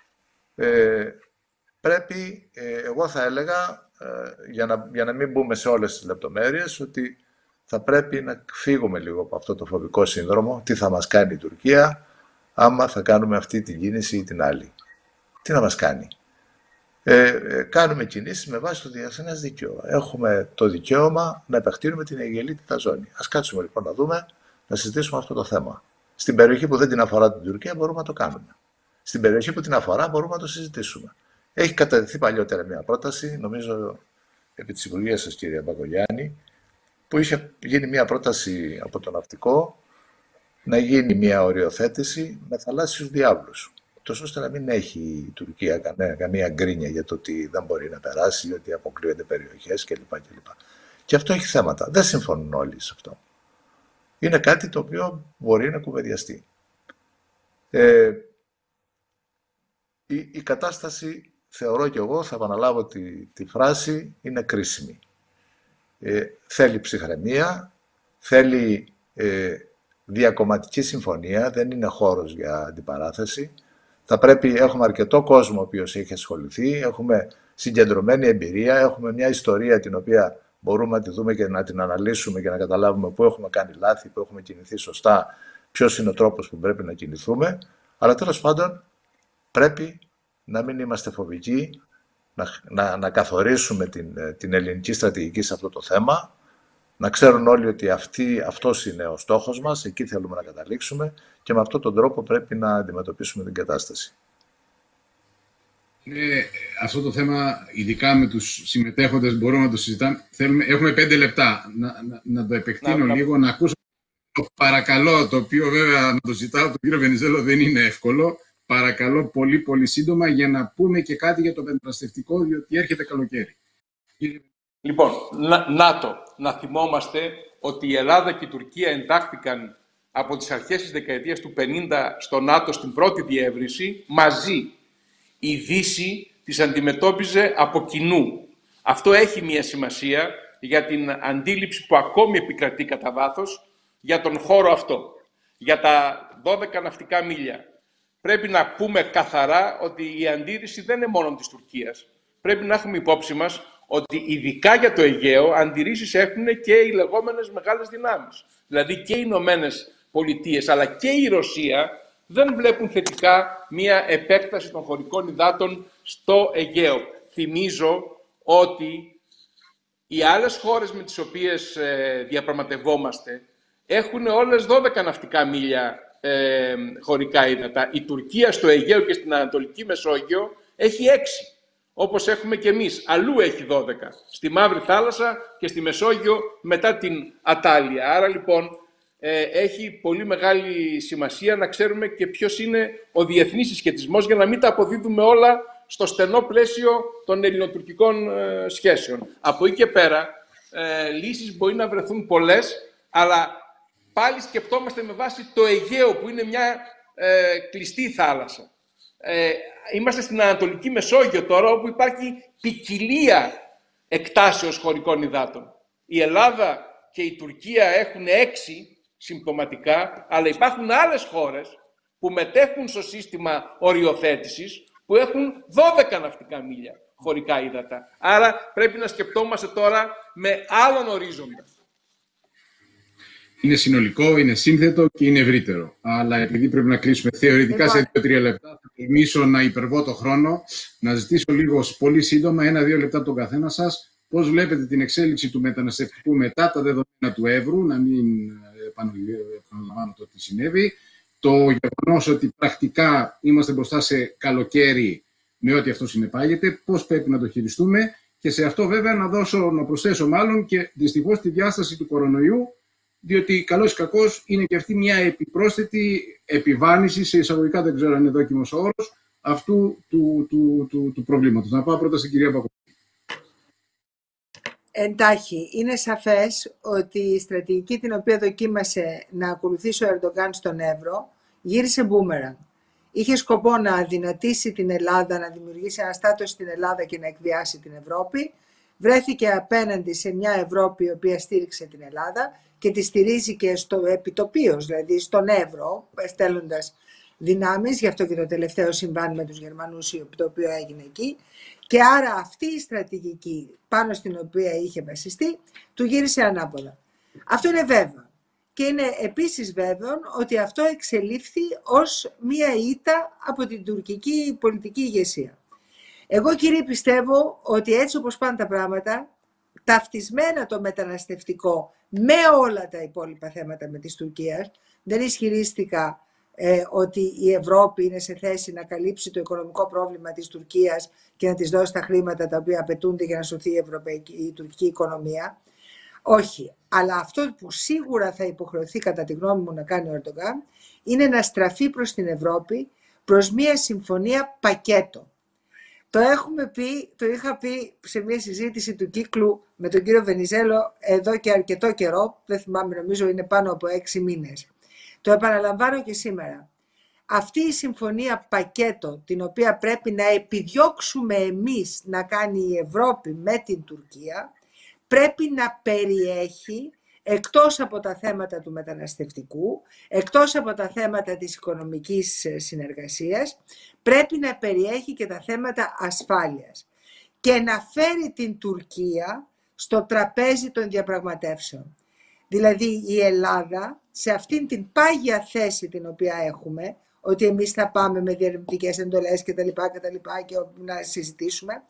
D: Πρέπει, εγώ θα έλεγα, για να μην μπούμε σε όλες τις λεπτομέρειες, ότι θα πρέπει να φύγουμε λίγο από αυτό το φοβικό σύνδρομο. Τι θα μας κάνει η Τουρκία άμα θα κάνουμε αυτή την κίνηση ή την άλλη. Τι να μας κάνει. Κάνουμε κινήσεις με βάση το διεθνές δίκαιο. Έχουμε το δικαίωμα να επεκτείνουμε την Αιγελίτιδα ζώνη. Ας κάτσουμε λοιπόν να δούμε, να συζητήσουμε αυτό το θέμα. Στην περιοχή που δεν την αφορά την Τουρκία μπορούμε να το κάνουμε. Στην περιοχή που την αφορά μπορούμε να το συζητήσουμε. Έχει καταδεχθεί παλιότερα μια πρόταση, νομίζω επί της Υπουργείας σας, κυρία Μπακογιάννη, που είχε γίνει μια πρόταση από το ναυτικό να γίνει μια οριοθέτηση με θαλάσσιους διάβλους. Τόσο ώστε να μην έχει η Τουρκία καμία γκρίνια για το ότι δεν μπορεί να περάσει, ότι αποκλείονται περιοχές κλπ. Και αυτό έχει θέματα. Δεν συμφωνούν όλοι σε αυτό. Είναι κάτι το οποίο μπορεί να κουβεντιαστεί. Η κατάσταση, θεωρώ και εγώ, θα επαναλάβω τη φράση, είναι κρίσιμη. Θέλει ψυχραιμία, θέλει διακομματική συμφωνία, δεν είναι χώρος για αντιπαράθεση. Έχουμε αρκετό κόσμο ο οποίος έχει ασχοληθεί, έχουμε συγκεντρωμένη εμπειρία, έχουμε μια ιστορία την οποία μπορούμε να τη δούμε και να την αναλύσουμε και να καταλάβουμε πού έχουμε κάνει λάθη, πού έχουμε κινηθεί σωστά, ποιος είναι ο τρόπος που πρέπει να κινηθούμε. Αλλά τέλος πάντων πρέπει να μην είμαστε φοβικοί να καθορίσουμε την ελληνική στρατηγική σε αυτό το θέμα, να ξέρουν όλοι ότι αυτός είναι ο στόχος μας, εκεί θέλουμε να καταλήξουμε και με αυτόν τον τρόπο πρέπει να αντιμετωπίσουμε την κατάσταση.
A: Αυτό το θέμα, ειδικά με τους συμμετέχοντες, μπορούμε να το συζητάμε. Έχουμε 5 λεπτά να το επεκτείνω λίγο, να ακούσω το παρακαλώ, το οποίο βέβαια να το ζητάω τον κύριο Βενιζέλο δεν είναι εύκολο. Παρακαλώ πολύ πολύ σύντομα για να πούμε και κάτι για το μεταναστευτικό, διότι έρχεται καλοκαίρι.
C: Λοιπόν, να θυμόμαστε ότι η Ελλάδα και η Τουρκία εντάχθηκαν από τις αρχές της δεκαετίας του 50 στο ΝΑΤΟ στην πρώτη διεύρυνση μαζί. Η Δύση τις αντιμετώπιζε από κοινού. Αυτό έχει μια σημασία για την αντίληψη που ακόμη επικρατεί κατά βάθος για τον χώρο αυτό, για τα 12 ναυτικά μίλια. Πρέπει να πούμε καθαρά ότι η αντίρρηση δεν είναι μόνο της Τουρκίας. Πρέπει να έχουμε υπόψη μας ότι ειδικά για το Αιγαίο αντιρρήσεις έχουν και οι λεγόμενες μεγάλες δυνάμεις. Δηλαδή και οι Ηνωμένες Πολιτείες αλλά και η Ρωσία δεν βλέπουν θετικά μία επέκταση των χωρικών υδάτων στο Αιγαίο. Θυμίζω ότι οι άλλες χώρες με τις οποίες διαπραγματευόμαστε έχουν όλες 12 ναυτικά μίλια χωρικά ύδατα. Η Τουρκία στο Αιγαίο και στην Ανατολική Μεσόγειο έχει 6, όπως έχουμε και εμείς. Αλλού έχει 12, στη Μαύρη Θάλασσα και στη Μεσόγειο μετά την Ατάλεια. Άρα λοιπόν έχει πολύ μεγάλη σημασία να ξέρουμε και ποιος είναι ο διεθνής συσχετισμός για να μην τα αποδίδουμε όλα στο στενό πλαίσιο των ελληνοτουρκικών σχέσεων. Από εκεί και πέρα, λύσεις μπορεί να βρεθούν πολλές, αλλά πάλι σκεφτόμαστε με βάση το Αιγαίο, που είναι μια κλειστή θάλασσα. Είμαστε στην Ανατολική Μεσόγειο τώρα, όπου υπάρχει ποικιλία εκτάσεως χωρικών υδάτων. Η Ελλάδα και η Τουρκία έχουν 6 συμπτωματικά, αλλά υπάρχουν άλλες χώρες που μετέχουν στο σύστημα οριοθέτησης, που έχουν 12 ναυτικά μίλια χωρικά ύδατα. Άρα πρέπει να σκεπτόμαστε τώρα με άλλον ορίζοντα.
A: Είναι συνολικό, είναι σύνθετο και είναι ευρύτερο. Αλλά επειδή πρέπει να κλείσουμε θεωρητικά σε 2-3 λεπτά, θα τολμήσω να υπερβώ το χρόνο, να ζητήσω λίγο πολύ σύντομα, 1-2 λεπτά από τον καθένα σας, πώς βλέπετε την εξέλιξη του μεταναστευτικού μετά τα δεδομένα του Εύρου, να μην επαναλαμβάνω το τι συνέβη. Το γεγονός ότι πρακτικά είμαστε μπροστά σε καλοκαίρι με ό,τι αυτό συνεπάγεται, πώς πρέπει να το χειριστούμε και σε αυτό βέβαια να προσθέσω μάλλον και δυστυχώς τη διάσταση του κορονοϊού, διότι καλώς ή κακώς είναι και αυτή μια επιπρόσθετη επιβάρυνση, σε εισαγωγικά δεν ξέρω αν είναι δόκιμος ο όρος, αυτού του προβλήματος. Να πάω πρώτα στην κυρία Μπακογιάννη.
B: Εντάχει, είναι σαφές ότι η στρατηγική την οποία δοκίμασε να ακολουθήσει ο Ερντογκάν στον Εύρο γύρισε μπούμεραν. Είχε σκοπό να αδυνατήσει την Ελλάδα, να δημιουργήσει αναστάτωση στην Ελλάδα και να εκβιάσει την Ευρώπη. Βρέθηκε απέναντι σε μια Ευρώπη η οποία στήριξε την Ελλάδα και τη στηρίζει και στο επιτοπίως, δηλαδή στον Εύρο, στέλνοντας δυνάμεις, γι' αυτό και το τελευταίο συμβάν με τους Γερμανούς, το οποίο έγινε εκεί. Και άρα αυτή η στρατηγική πάνω στην οποία είχε βασιστεί, του γύρισε ανάποδα. Αυτό είναι βέβαιο. Και είναι επίσης βέβαιο ότι αυτό εξελίφθη ως μία ήττα από την τουρκική πολιτική ηγεσία. Εγώ, κύριε, πιστεύω ότι έτσι όπως πάνε τα πράγματα, ταυτισμένα το μεταναστευτικό με όλα τα υπόλοιπα θέματα με της Τουρκίας, δεν ισχυρίστηκα ότι η Ευρώπη είναι σε θέση να καλύψει το οικονομικό πρόβλημα της Τουρκίας και να της δώσει τα χρήματα τα οποία απαιτούνται για να σωθεί η τουρκική οικονομία. Όχι. Αλλά αυτό που σίγουρα θα υποχρεωθεί κατά τη γνώμη μου να κάνει ο Ερντογκάν είναι να στραφεί προς την Ευρώπη, προς μια συμφωνία πακέτο. Το είχα πει σε μια συζήτηση του κύκλου με τον κύριο Βενιζέλο εδώ και αρκετό καιρό, δεν θυμάμαι, νομίζω είναι πάνω από 6 μήνες. Το επαναλαμβάνω και σήμερα. Αυτή η συμφωνία πακέτο, την οποία πρέπει να επιδιώξουμε εμείς να κάνει η Ευρώπη με την Τουρκία, πρέπει να περιέχει, εκτός από τα θέματα του μεταναστευτικού, εκτός από τα θέματα της οικονομικής συνεργασίας, πρέπει να περιέχει και τα θέματα ασφάλειας και να φέρει την Τουρκία στο τραπέζι των διαπραγματεύσεων. Δηλαδή η Ελλάδα, σε αυτήν την πάγια θέση την οποία έχουμε, ότι εμείς θα πάμε με διερευνητικές εντολές κτλ. Και να συζητήσουμε,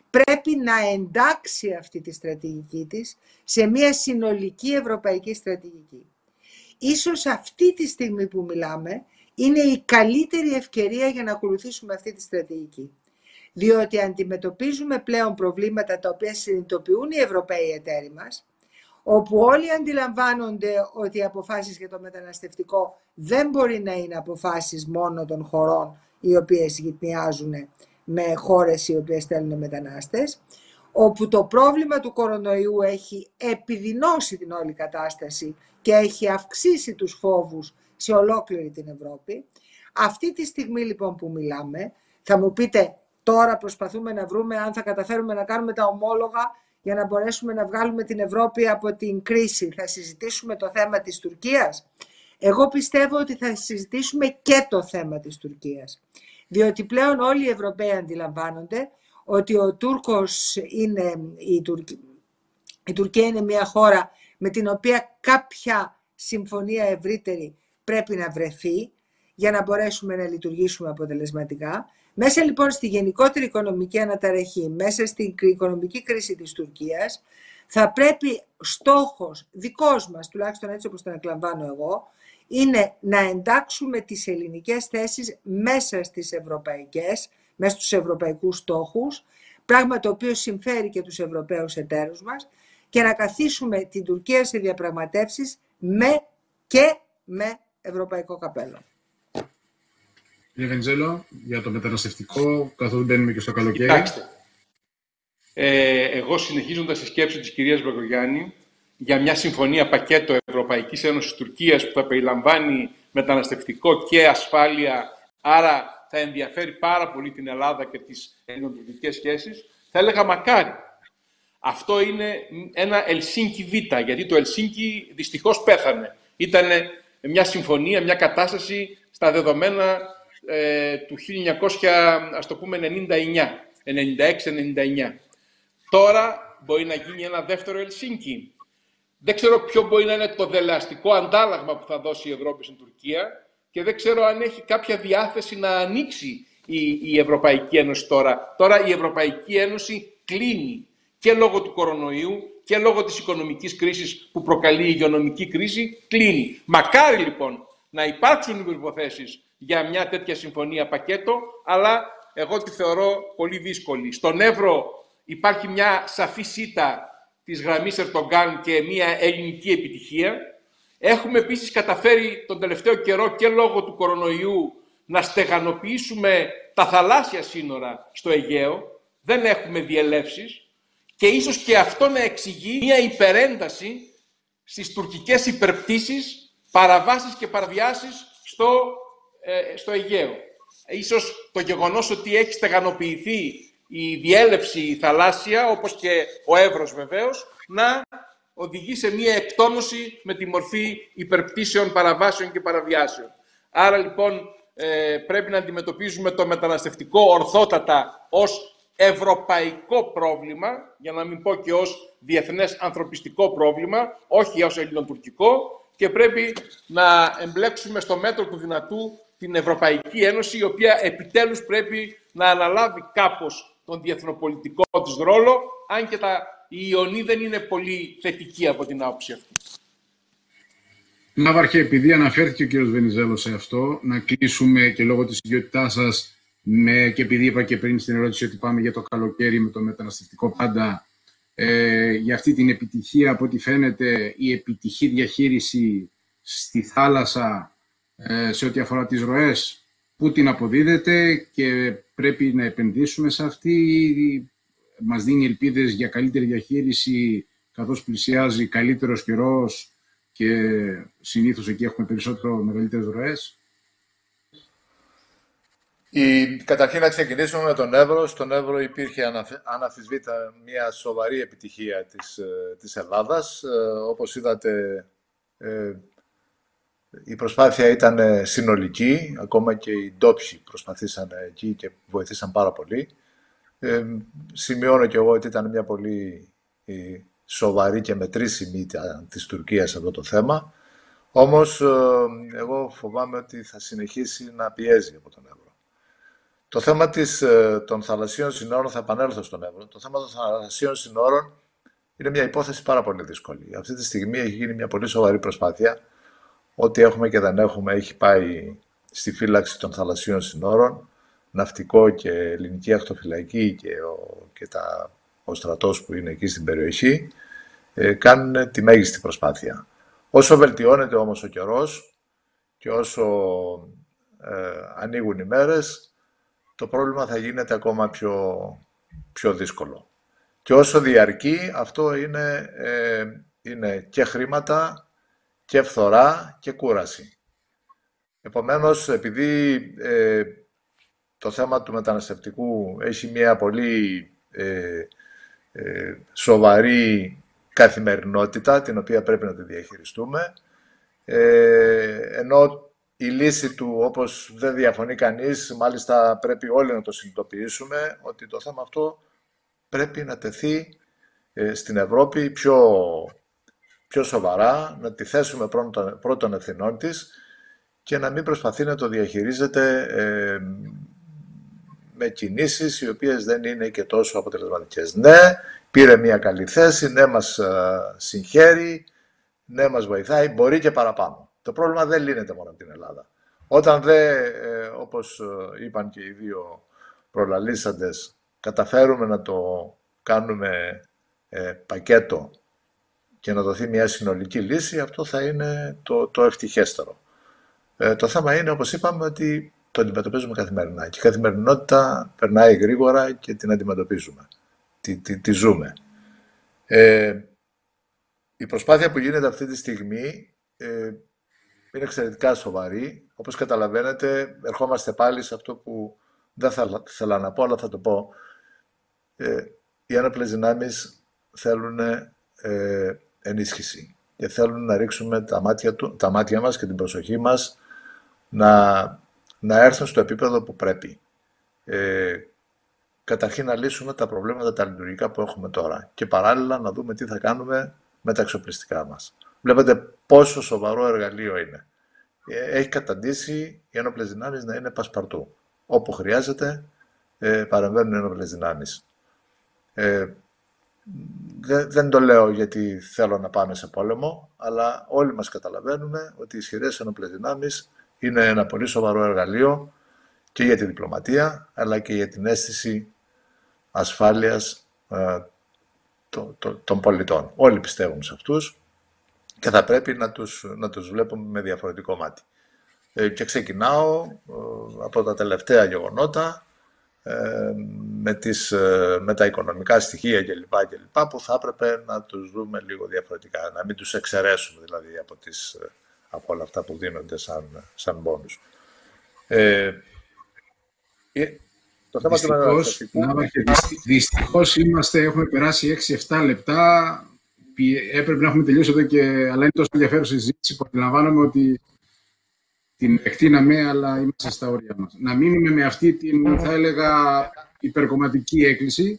B: πρέπει να εντάξει αυτή τη στρατηγική της σε μια συνολική ευρωπαϊκή στρατηγική. Ίσως αυτή τη στιγμή που μιλάμε είναι η καλύτερη ευκαιρία για να ακολουθήσουμε αυτή τη στρατηγική. Διότι αντιμετωπίζουμε πλέον προβλήματα τα οποία συνειδητοποιούν οι Ευρωπαίοι εταίροι μας, όπου όλοι αντιλαμβάνονται ότι οι αποφάσεις για το μεταναστευτικό δεν μπορεί να είναι αποφάσεις μόνο των χωρών οι οποίες γειτονιάζουν με χώρες οι οποίες στέλνουν μετανάστες, όπου το πρόβλημα του κορονοϊού έχει επιδεινώσει την όλη κατάσταση και έχει αυξήσει τους φόβους σε ολόκληρη την Ευρώπη. Αυτή τη στιγμή λοιπόν που μιλάμε, θα μου πείτε τώρα προσπαθούμε να βρούμε αν θα καταφέρουμε να κάνουμε τα ομόλογα για να μπορέσουμε να βγάλουμε την Ευρώπη από την κρίση. Θα συζητήσουμε το θέμα της Τουρκίας. Εγώ πιστεύω ότι θα συζητήσουμε και το θέμα της Τουρκίας. Διότι πλέον όλοι οι Ευρωπαίοι αντιλαμβάνονται ότι ο Τούρκος είναι, η Τουρκία είναι μια χώρα με την οποία κάποια συμφωνία ευρύτερη πρέπει να βρεθεί για να μπορέσουμε να λειτουργήσουμε αποτελεσματικά. Μέσα λοιπόν στη γενικότερη οικονομική αναταραχή, μέσα στην οικονομική κρίση της Τουρκίας, θα πρέπει στόχος δικός μας, τουλάχιστον έτσι όπως τον εκλαμβάνω εγώ, είναι να εντάξουμε τις ελληνικές θέσεις μέσα στις ευρωπαϊκές, μέσα στους ευρωπαϊκούς στόχους, πράγμα το οποίο συμφέρει και τους Ευρωπαίους εταίρους μας, και να καθίσουμε την Τουρκία σε διαπραγματεύσεις με ευρωπαϊκό καπέλο.
A: Κύριε Βενιζέλο, για το μεταναστευτικό, καθώς μπαίνουμε και στο καλοκαίρι.
C: Κοιτάξτε, εγώ συνεχίζοντας τη σκέψη της κυρίας Μπακογιάννη για μια συμφωνία πακέτο Ευρωπαϊκής Ένωσης Τουρκίας που θα περιλαμβάνει μεταναστευτικό και ασφάλεια, άρα θα ενδιαφέρει πάρα πολύ την Ελλάδα και τις ελληνοτουρκικές σχέσεις, θα έλεγα μακάρι. Αυτό είναι ένα Ελσίνκι Β, γιατί το Ελσίνκι δυστυχώς πέθανε. Ήταν μια συμφωνία, μια κατάσταση στα δεδομένα του 1996-99. Τώρα μπορεί να γίνει ένα δεύτερο Ελσίνκι. Δεν ξέρω ποιο μπορεί να είναι το δελεαστικό αντάλλαγμα που θα δώσει η Ευρώπη στην Τουρκία και δεν ξέρω αν έχει κάποια διάθεση να ανοίξει η Ευρωπαϊκή Ένωση τώρα. Τώρα η Ευρωπαϊκή Ένωση κλείνει και λόγω του κορονοϊού και λόγω της οικονομικής κρίσης που προκαλεί η υγειονομική κρίση, κλείνει. Μακάρι λοιπόν να υπάρξουν οι προϋποθέσεις για μια τέτοια συμφωνία πακέτο, αλλά εγώ τη θεωρώ πολύ δύσκολη. Στον Εύρο υπάρχει μια σαφή σίτα της γραμμής Ερντογκάν και μια ελληνική επιτυχία. Έχουμε επίσης καταφέρει τον τελευταίο καιρό και λόγω του κορονοϊού να στεγανοποιήσουμε τα θαλάσσια σύνορα στο Αιγαίο. Δεν έχουμε διελεύσεις και ίσως και αυτό να εξηγεί μια υπερένταση στις τουρκικές υπερπτήσεις, παραβάσεις και παραβιάσεις στο Αιγαίο. Ίσως το γεγονός ότι έχει στεγανοποιηθεί η διέλευση θαλάσσια, όπως και ο Εύρος βεβαίως, να οδηγεί σε μια εκτόνωση με τη μορφή υπερπτήσεων, παραβάσεων και παραβιάσεων. Άρα λοιπόν πρέπει να αντιμετωπίζουμε το μεταναστευτικό ορθότατα ως ευρωπαϊκό πρόβλημα, για να μην πω και ως διεθνές ανθρωπιστικό πρόβλημα, όχι ως ελληνοτουρκικό, και πρέπει να εμπλέξουμε στο μέτρο του δυνατού την Ευρωπαϊκή Ένωση, η οποία επιτέλους πρέπει να αναλάβει κάπως τον διεθνοπολιτικό της ρόλο, αν και η ιονή δεν είναι πολύ θετική από την άποψη αυτή.
A: Ναύαρχε, επειδή αναφέρθηκε ο κ. Βενιζέλος σε αυτό, να κλείσουμε και λόγω της ιδιότητάς σας, και επειδή είπα και πριν στην ερώτηση ότι πάμε για το καλοκαίρι με το μεταναστευτικό πάντα, για αυτή την επιτυχία, από ό,τι φαίνεται, η επιτυχή διαχείριση στη θάλασσα σε ό,τι αφορά τις ροές, πού την αποδίδεται και πρέπει να επενδύσουμε σε αυτή, μας δίνει ελπίδες για καλύτερη διαχείριση καθώς πλησιάζει καλύτερος καιρός και συνήθως εκεί έχουμε μεγαλύτερες ροές.
D: Καταρχήν να ξεκινήσουμε με τον Εύρο. Στον Εύρο υπήρχε αναμφισβήτητα μια σοβαρή επιτυχία της Ελλάδας. Όπως είδατε, η προσπάθεια ήταν συνολική. Ακόμα και οι ντόπιοι προσπαθήσαν εκεί και βοηθήσαν πάρα πολύ. Σημειώνω και εγώ ότι ήταν μια πολύ σοβαρή και μετρήσιμη της Τουρκίας αυτό το θέμα. Όμως, εγώ φοβάμαι ότι θα συνεχίσει να πιέζει από τον Εύρο. Το θέμα των θαλασσίων συνόρων, θα επανέλθω στον Εύρο. Το θέμα των θαλασσίων συνόρων είναι μια υπόθεση πάρα πολύ δύσκολη. Αυτή τη στιγμή έχει γίνει μια πολύ σοβαρή προσπάθεια. Ό,τι έχουμε και δεν έχουμε έχει πάει στη φύλαξη των θαλασσίων συνόρων. Ναυτικό και ελληνική ακτοφυλακή και ο στρατός που είναι εκεί στην περιοχή κάνουν τη μέγιστη προσπάθεια. Όσο βελτιώνεται όμως ο καιρός και όσο ανοίγουν οι μέρες, το πρόβλημα θα γίνεται ακόμα πιο δύσκολο. Και όσο διαρκεί, αυτό είναι και χρήματα και φθορά και κούραση. Επομένως, επειδή το θέμα του μεταναστευτικού έχει μια πολύ σοβαρή καθημερινότητα, την οποία πρέπει να τη διαχειριστούμε, ενώ η λύση του, όπως δεν διαφωνεί κανείς, μάλιστα πρέπει όλοι να το συνειδητοποιήσουμε, ότι το θέμα αυτό πρέπει να τεθεί στην Ευρώπη πιο σοβαρά, να τη θέσουμε πρώτων ευθυνών της και να μην προσπαθεί να το διαχειρίζεται με κινήσεις οι οποίες δεν είναι και τόσο αποτελεσματικές. Ναι, πήρε μια καλή θέση, ναι, μας συγχαίρει, ναι, μας βοηθάει, μπορεί και παραπάνω. Το πρόβλημα δεν λύνεται μόνο από την Ελλάδα. Όταν όπως είπαν και οι δύο προλαλήσαντες, καταφέρουμε να το κάνουμε πακέτο και να δοθεί μια συνολική λύση, αυτό θα είναι το ευτυχέστερο. Το θέμα είναι, όπως είπαμε, ότι το αντιμετωπίζουμε καθημερινά. Και η καθημερινότητα περνάει γρήγορα και την αντιμετωπίζουμε. Τη ζούμε. Η προσπάθεια που γίνεται αυτή τη στιγμή είναι εξαιρετικά σοβαρή. Όπως καταλαβαίνετε, ερχόμαστε πάλι σε αυτό που δεν θα ήθελα να πω, αλλά θα το πω. Οι ένοπλες δυνάμεις θέλουν ενίσχυση και θέλουν να ρίξουμε τα μάτια μας και την προσοχή μας να έρθουν στο επίπεδο που πρέπει. Καταρχήν να λύσουμε τα προβλήματα τα λειτουργικά που έχουμε τώρα και παράλληλα να δούμε τι θα κάνουμε με τα εξοπλιστικά μας. Βλέπετε πόσο σοβαρό εργαλείο είναι. Έχει καταντήσει οι ένοπλες δυνάμεις να είναι πασπαρτού. Όπου χρειάζεται παρεμβαίνουν οι ένοπλες δυνάμεις. Δεν το λέω γιατί θέλω να πάμε σε πόλεμο, αλλά όλοι μας καταλαβαίνουμε ότι οι ισχυρές ένοπλες δυνάμεις είναι ένα πολύ σοβαρό εργαλείο και για τη διπλωματία, αλλά και για την αίσθηση ασφάλειας των πολιτών. Όλοι πιστεύουν σε αυτούς και θα πρέπει να τους βλέπουμε με διαφορετικό μάτι. Και ξεκινάω από τα τελευταία γεγονότα, με τα οικονομικά στοιχεία κλπ. Που θα έπρεπε να τους δούμε λίγο διαφορετικά, να μην τους εξαιρέσουμε δηλαδή από όλα αυτά που δίνονται σαν μπόνους. Το θέμα
A: δυστυχώς έχουμε περάσει 6-7 λεπτά. Έπρεπε να έχουμε τελειώσει εδώ, αλλά είναι τόσο ενδιαφέρουσα η συζήτηση που αντιλαμβάνομαι ότι την εκτείναμε, αλλά είμαστε στα όρια μας. Να μείνουμε με αυτή την, θα έλεγα, υπερκομματική έκκληση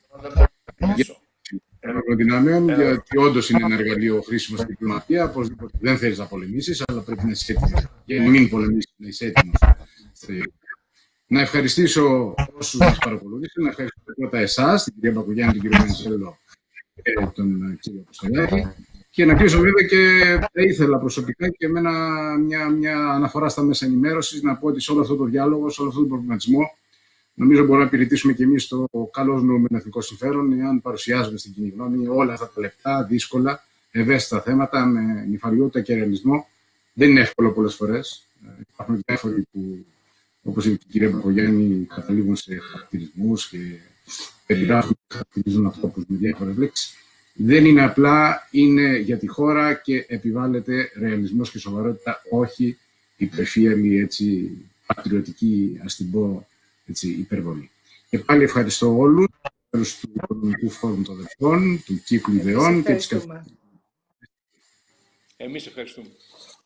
A: των δυνάμεων, γιατί όντως είναι ένα εργαλείο χρήσιμο στην διπλωματία. Οπωσδήποτε δεν θέλεις να πολεμήσεις, αλλά πρέπει να είσαι έτοιμος. Για να μην πολεμήσεις, να είσαι έτοιμος. Να ευχαριστήσω όσους μας παρακολουθήσαν, να ευχαριστήσω πρώτα εσάς, την κυρία Μπακογιάννη, τον κύριο Βενιζέλο και τον κύριο Αποστολάκη. Και να κλείσω βέβαια και θα ήθελα προσωπικά και εμένα μια αναφορά στα μέσα ενημέρωσης, να πω ότι σε όλο αυτό το διάλογο, σε όλο αυτό τον προβληματισμό, νομίζω μπορούμε να υπηρετήσουμε και εμείς το καλό νοούμενο εθνικό συμφέρον, εάν παρουσιάζουμε στην κοινή γνώμη όλα αυτά τα λεπτά, δύσκολα, ευαίσθητα θέματα με νυφαλιότητα και ρεαλισμό. Δεν είναι εύκολο πολλές φορές. Υπάρχουν διάφοροι που, όπως είπε και η κυρία Μπακογιάννη, καταλήγουν σε χαρακτηρισμούς και περιγράφουν και χαρακτηρίζουν ανθρώπους με διάφορες λέξεις. Δεν είναι απλά, είναι για τη χώρα και επιβάλλεται ρεαλισμός και σοβαρότητα, όχι υπερφύαλη, έτσι, πατριωτική, ας την πω, έτσι, υπερβολή. Και πάλι ευχαριστώ όλους, του Οικονομικού Φόρουμ των Δευτών, του Κύκλου Ιδεών και της
C: Εμείς ευχαριστούμε.